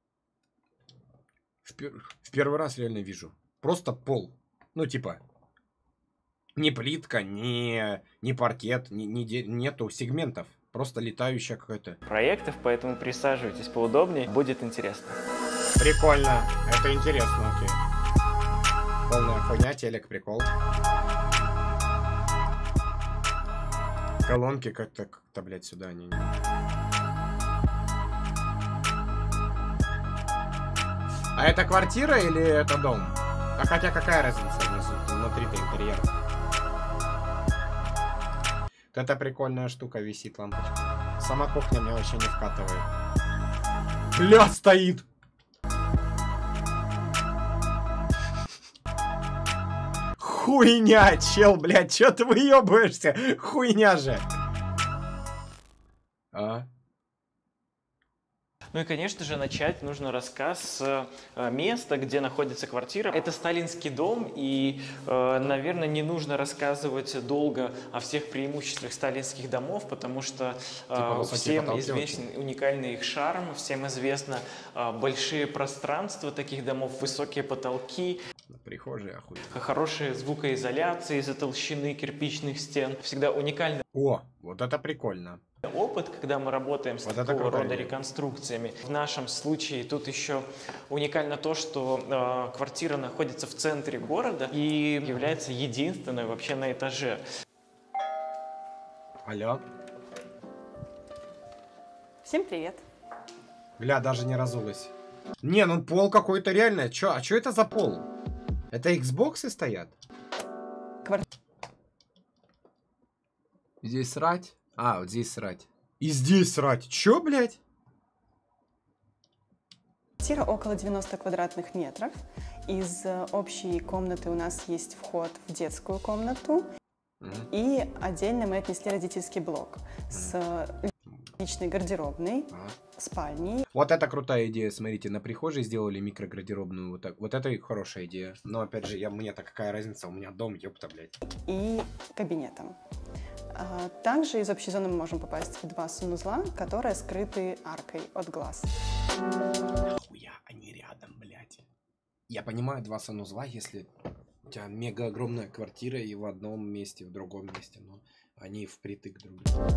В, пер... в первый раз реально вижу. Просто пол. Ну, типа... Не плитка, не, не паркет, не, не, нету сегментов. Просто летающая какая-то. Проектов, поэтому присаживайтесь поудобнее, будет интересно. Прикольно, это интересно, окей. Полная хуйня, телек, прикол. Колонки как-то, как-то, блядь, сюда они... А это квартира или это дом? А хотя какая разница внутри-то интерьера? Вот это прикольная штука, висит лампочка. Сама кухня меня вообще не вкатывает. Бля, стоит! Хуйня, чел, блядь, чё ты выебываешься? Хуйня же! А? Ну и, конечно же, начать нужно рассказ с места, где находится квартира. Это сталинский дом, и, наверное, не нужно рассказывать долго о всех преимуществах сталинских домов, потому что типа всем известен уникальный их шарм, всем известно большие пространства таких домов, высокие потолки. Прихожие охуенно. Хорошая звукоизоляция из-за толщины кирпичных стен. Всегда уникальный. О, вот это прикольно. Опыт, когда мы работаем с вот такого рода реконструкциями. В нашем случае тут еще уникально то, что э, квартира находится в центре города и является единственной вообще на этаже. Алло. Всем привет. Бля, даже не разулась. Не, ну пол какой-то реально. Чё, а что это за пол? Это Xbox'ы стоят? Квар... Здесь срать? А, вот здесь срать. И здесь срать. Чё, блядь? Квартира около девяноста квадратных метров. Из общей комнаты у нас есть вход в детскую комнату. Mm-hmm. И отдельно мы отнесли родительский блок mm-hmm. с личной гардеробной, mm-hmm. спальней. Вот это крутая идея. Смотрите, на прихожей сделали микрогардеробную. Вот, так. Вот это хорошая идея. Но опять же, я, мне-то какая разница? У меня дом, ёпта, блядь. И кабинетом. Также из общей зоны мы можем попасть в два санузла, которые скрыты аркой от глаз. Хуя, они рядом, блядь. Я понимаю, два санузла, если у тебя мега огромная квартира и в одном месте, в другом месте, но они впритык друг к другу.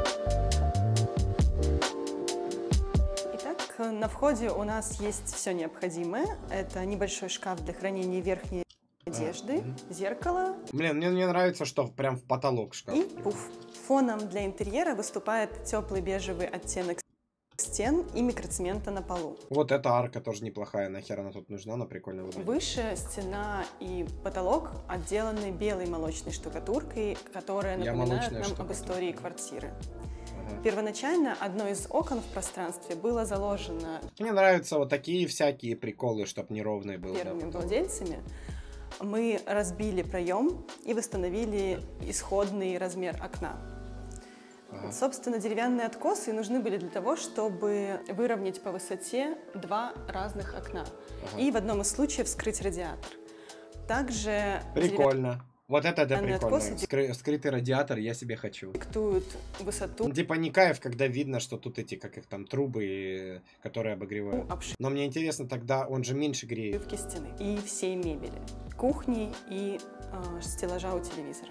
Итак, на входе у нас есть все необходимое. Это небольшой шкаф для хранения верхней одежды, а, зеркало. Блин, мне, мне нравится, что прям в потолок шкаф. И пуф. Фоном для интерьера выступает теплый бежевый оттенок стен и микроцемента на полу. Вот эта арка тоже неплохая, нахер она тут нужна, но прикольно выглядит. Выше стена и потолок отделаны белой молочной штукатуркой, которая напоминает нам об истории квартиры. Ага. Первоначально одно из окон в пространстве было заложено... Мне нравятся вот такие всякие приколы, чтобы неровные было. Первыми да, владельцами. Мы разбили проем и восстановили исходный размер окна. Ага. Собственно, деревянные откосы нужны были для того, чтобы выровнять по высоте два разных окна. Ага. И в одном из случаев скрыть радиатор. Также прикольно. Дерев... Вот это да, прикольно. Откосы... Скры... Скрытый радиатор я себе хочу. Диктуют высоту. Типа не кайф, когда видно, что тут эти, как их там, трубы, которые обогревают. Обш... Но мне интересно, тогда он же меньше греет. Стены и всей мебели, кухни и э, стеллажа у телевизора.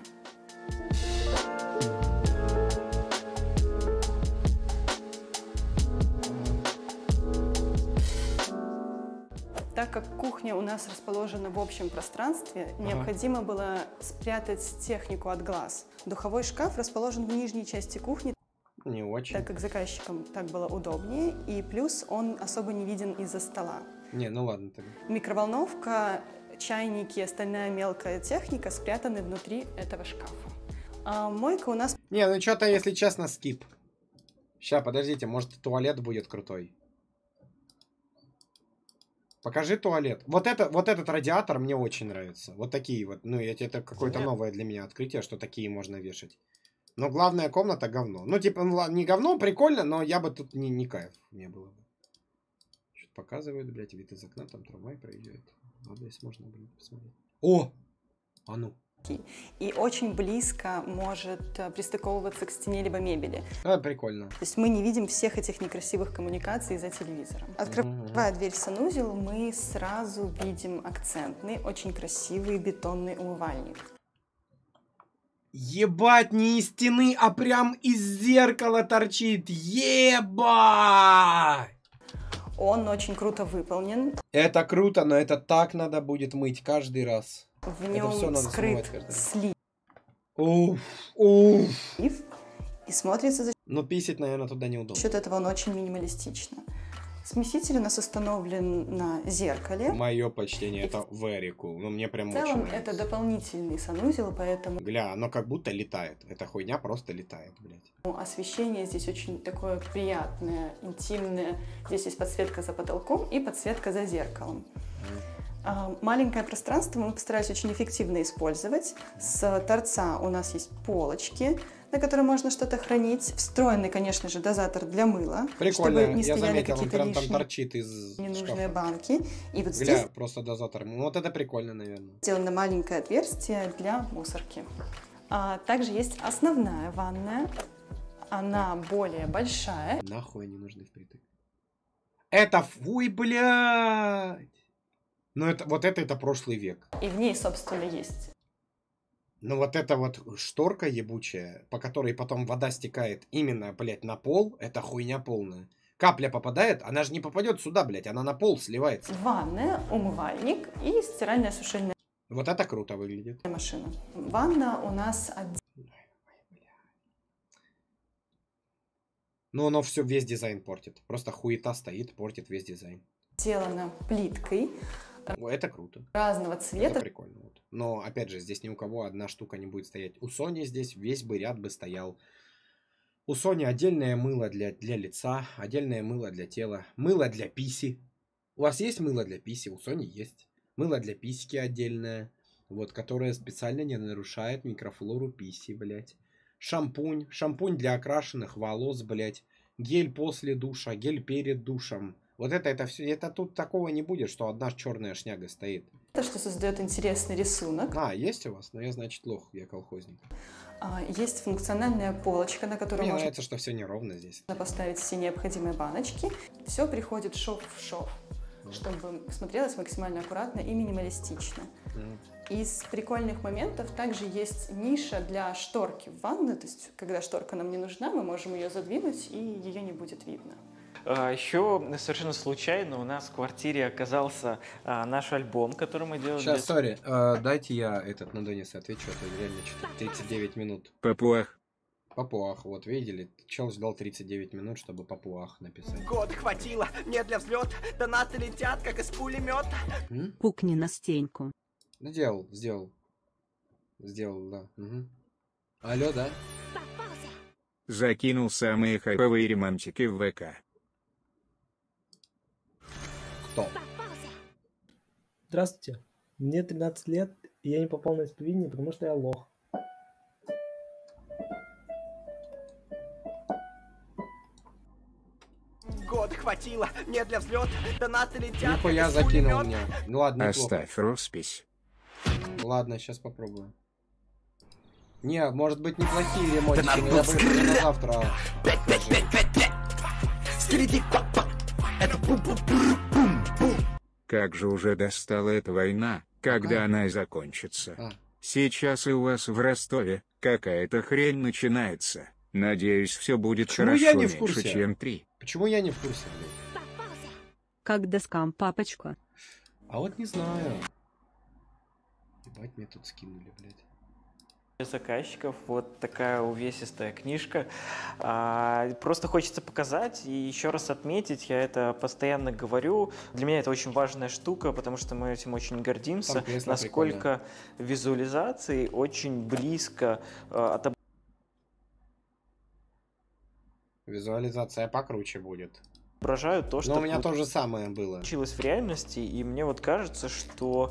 Так как кухня у нас расположена в общем пространстве, ага. необходимо было спрятать технику от глаз. Духовой шкаф расположен в нижней части кухни, не очень. Так как заказчикам так было удобнее, и плюс он особо не виден из-за стола. Не, ну ладно тогда. Микроволновка, чайники и остальная мелкая техника спрятаны внутри этого шкафа. А мойка у нас... Не, ну что-то, если честно, скип. Сейчас, подождите, может туалет будет крутой. Покажи туалет. Вот, это, вот этот радиатор мне очень нравится. Вот такие вот. Ну, это какое-то новое для меня открытие, что такие можно вешать. Но главная комната говно. Ну, типа, не говно, прикольно, но я бы тут не, не кайф не было бы. показывают, блядь, вид из окна, там трамвай проезжает. Надо, если можно, блядь, посмотреть. О! А ну. И очень близко может пристыковываться к стене либо мебели. А, прикольно. То есть мы не видим всех этих некрасивых коммуникаций за телевизором. Открывая дверь в санузел, мы сразу видим акцентный, очень красивый бетонный умывальник. Ебать, не из стены, а прям из зеркала торчит. Ебать! Он очень круто выполнен. Это круто, но это так надо будет мыть каждый раз. В нем скрыт слив. Уф, уф. И смотрится за Но писать, наверное, туда неудобно. счет этого он очень минималистично. Смеситель у нас установлен на зеркале. Мое почтение, это very cool. Ну, мне прям В очень целом нравится. это дополнительный санузел, поэтому Гля, оно как будто летает. Эта хуйня просто летает, блядь. освещение здесь очень такое приятное, интимное. Здесь есть подсветка за потолком и подсветка за зеркалом. А, Маленькое пространство мы постарались очень эффективно использовать. С торца у нас есть полочки, на которые можно что-то хранить. Встроенный, конечно же, дозатор для мыла, Прикольно, чтобы не я стояли заметил, он какие-то прям там лишние торчит из ненужные шкафа. банки. И вот Гля, здесь просто дозатор. Ну, вот это прикольно, наверное. сделано маленькое отверстие для мусорки. А также есть основная ванная. Она более большая. Нахуй они нужны впритык. Это фуй, блядь! Ну, это, вот это, это прошлый век. И в ней, собственно, есть. Ну, вот эта вот шторка ебучая, по которой потом вода стекает именно, блядь, на пол, это хуйня полная. Капля попадает, она же не попадет сюда, блядь, она на пол сливается. Ванная, умывальник и стиральная сушильная Вот это круто выглядит. машина. Ванна у нас отдельно. Но оно все, весь дизайн портит. Просто хуета стоит, портит весь дизайн. Сделана плиткой. О, это круто. Разного цвета. Это прикольно. Вот. Но, опять же, здесь ни у кого одна штука не будет стоять. У Sony здесь весь бы ряд бы стоял. У Sony отдельное мыло для, для лица, отдельное мыло для тела, мыло для писи. У вас есть мыло для писи? У Sony есть. Мыло для писики отдельное, вот, которое специально не нарушает микрофлору писи, блядь. Шампунь, шампунь для окрашенных волос, блядь. Гель после душа, гель перед душем. Вот это, это все, это тут такого не будет, что одна черная шняга стоит. Это что создает интересный рисунок. А, есть у вас? Ну, я, значит, лох, я колхозник. А, есть функциональная полочка, на которую Мне можно нравится, что все неровно здесь. поставить все необходимые баночки. Все приходит шов в шов, чтобы смотрелось максимально аккуратно и минималистично. Mm. Из прикольных моментов также есть ниша для шторки в ванной. То есть, когда шторка нам не нужна, мы можем ее задвинуть, и ее не будет видно. Еще совершенно случайно у нас в квартире оказался а, наш альбом, который мы делали. Сейчас, сори, э, дайте я этот на Дениса отвечу, а то реально что-то тридцать девять минут. Папуах. Папуах, вот видели? Чел ждал тридцать девять минут, чтобы папуах написать. Год хватило мне для взлета, донаты летят, как из пулемета. М? Пукни на стенку. Сделал, сделал. Сделал, да. Угу. Алло, да? Закинул самые хайповые ремонтики в ВК. Кто? Здравствуйте. Мне тринадцать лет, и я не попал на исповедение, потому что я лох. Год хватило мне для взлета, донаты летят, Нихуя как из закинул пулемета. меня. Ну ладно, неплохо. Оставь роспись. Ладно, сейчас попробую. Не, может быть неплохие ремонтики, но я бы не на завтра. Как же уже достала эта война, когда Какая? она и закончится. А. Сейчас и у вас в Ростове какая-то хрень начинается. Надеюсь, все будет Почему хорошо я не в меньше, курсе? чем три. Почему я не в курсе, блядь? Как доскам, папочка. А вот не знаю. Ебать, мне тут скинули, блядь. Заказчиков вот такая увесистая книжка. А, просто хочется показать и еще раз отметить, я это постоянно говорю. Для меня это очень важная штука, потому что мы этим очень гордимся, насколько визуализации очень близко а, от Визуализация покруче будет. отображают то, что Но у меня то же самое было. случилось в реальности, и мне вот кажется, что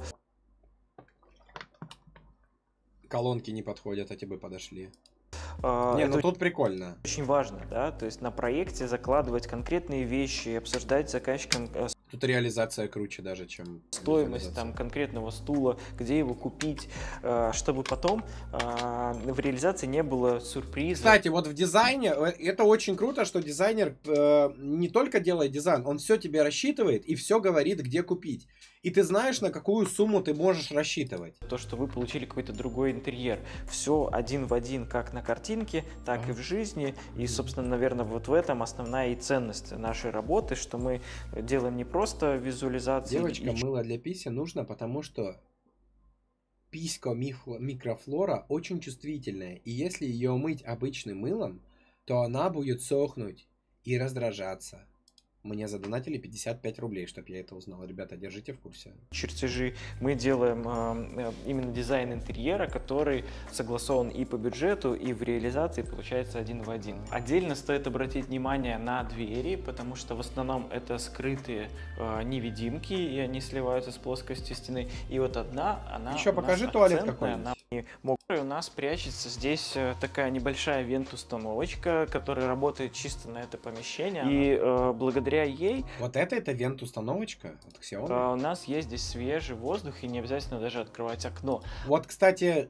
Колонки не подходят, а тебе подошли. А, не, ну это тут прикольно. Очень важно, да, то есть на проекте закладывать конкретные вещи, обсуждать с заказчиком Тут реализация круче даже, чем стоимость там конкретного стула, где его купить, чтобы потом в реализации не было сюрприза. Кстати, вот в дизайне, это очень круто, что дизайнер не только делает дизайн, он все тебе рассчитывает и все говорит, где купить. И ты знаешь, на какую сумму ты можешь рассчитывать. То, что вы получили какой-то другой интерьер. Все один в один, как на картинке, так а. и в жизни. И, собственно, наверное, вот в этом основная и ценность нашей работы, что мы делаем не просто визуализацию. Девочка, и... мыло для писи нужно, потому что писька микрофлора очень чувствительная. И если ее мыть обычным мылом, то она будет сохнуть и раздражаться. Мне задонатили пятьдесят пять рублей, чтобы я это узнал. Ребята, держите в курсе. Чертежи. Мы делаем э, именно дизайн интерьера, который согласован и по бюджету, и в реализации получается один в один. Отдельно стоит обратить внимание на двери, потому что в основном это скрытые э, невидимки, и они сливаются с плоскости стены. И вот одна, она еще покажи туалет какой-нибудь. У нас прячется здесь такая небольшая вент-установочка, которая работает чисто на это помещение. И э, благодаря ей... Вот это, это вент-установочка от Xiaomi? Э, у нас есть здесь свежий воздух, и не обязательно даже открывать окно. Вот, кстати...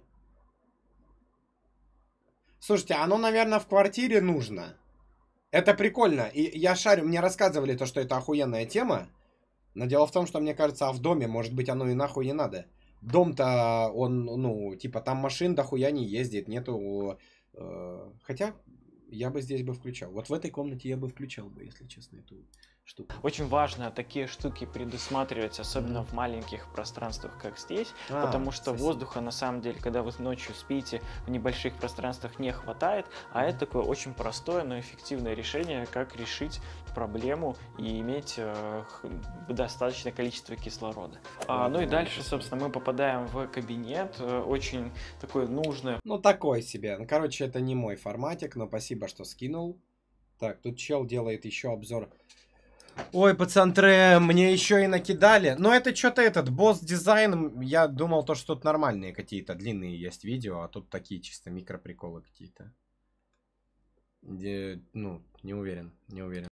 Слушайте, оно, наверное, в квартире нужно. Это прикольно. И я шарю, мне рассказывали то, что это охуенная тема. Но дело в том, что, мне кажется, а в доме, может быть, оно и нахуй не надо. Дом-то, он, ну, типа, там машин дохуя не ездит, нету... Э, хотя, я бы здесь бы включал. Вот в этой комнате я бы включал бы, если честно, эту штуку. Очень важно такие штуки предусматривать, особенно mm-hmm. в маленьких пространствах, как здесь, а, потому что совсем. Воздуха, на самом деле, когда вы ночью спите, в небольших пространствах не хватает, а mm-hmm. это такое очень простое, но эффективное решение, как решить проблему и иметь э, достаточное количество кислорода. А, ну и дальше, собственно, мы попадаем в кабинет, э, очень такое нужное. Ну, такой себе. Ну, короче, это не мой форматик, но спасибо, что скинул. Так, тут чел делает еще обзор. Ой, пацантры, мне еще и накидали. Но это что-то этот, босс-дизайн. Я думал, то, что тут нормальные какие-то длинные есть видео, а тут такие чисто микроприколы какие-то. Где, ну, не уверен, не уверен.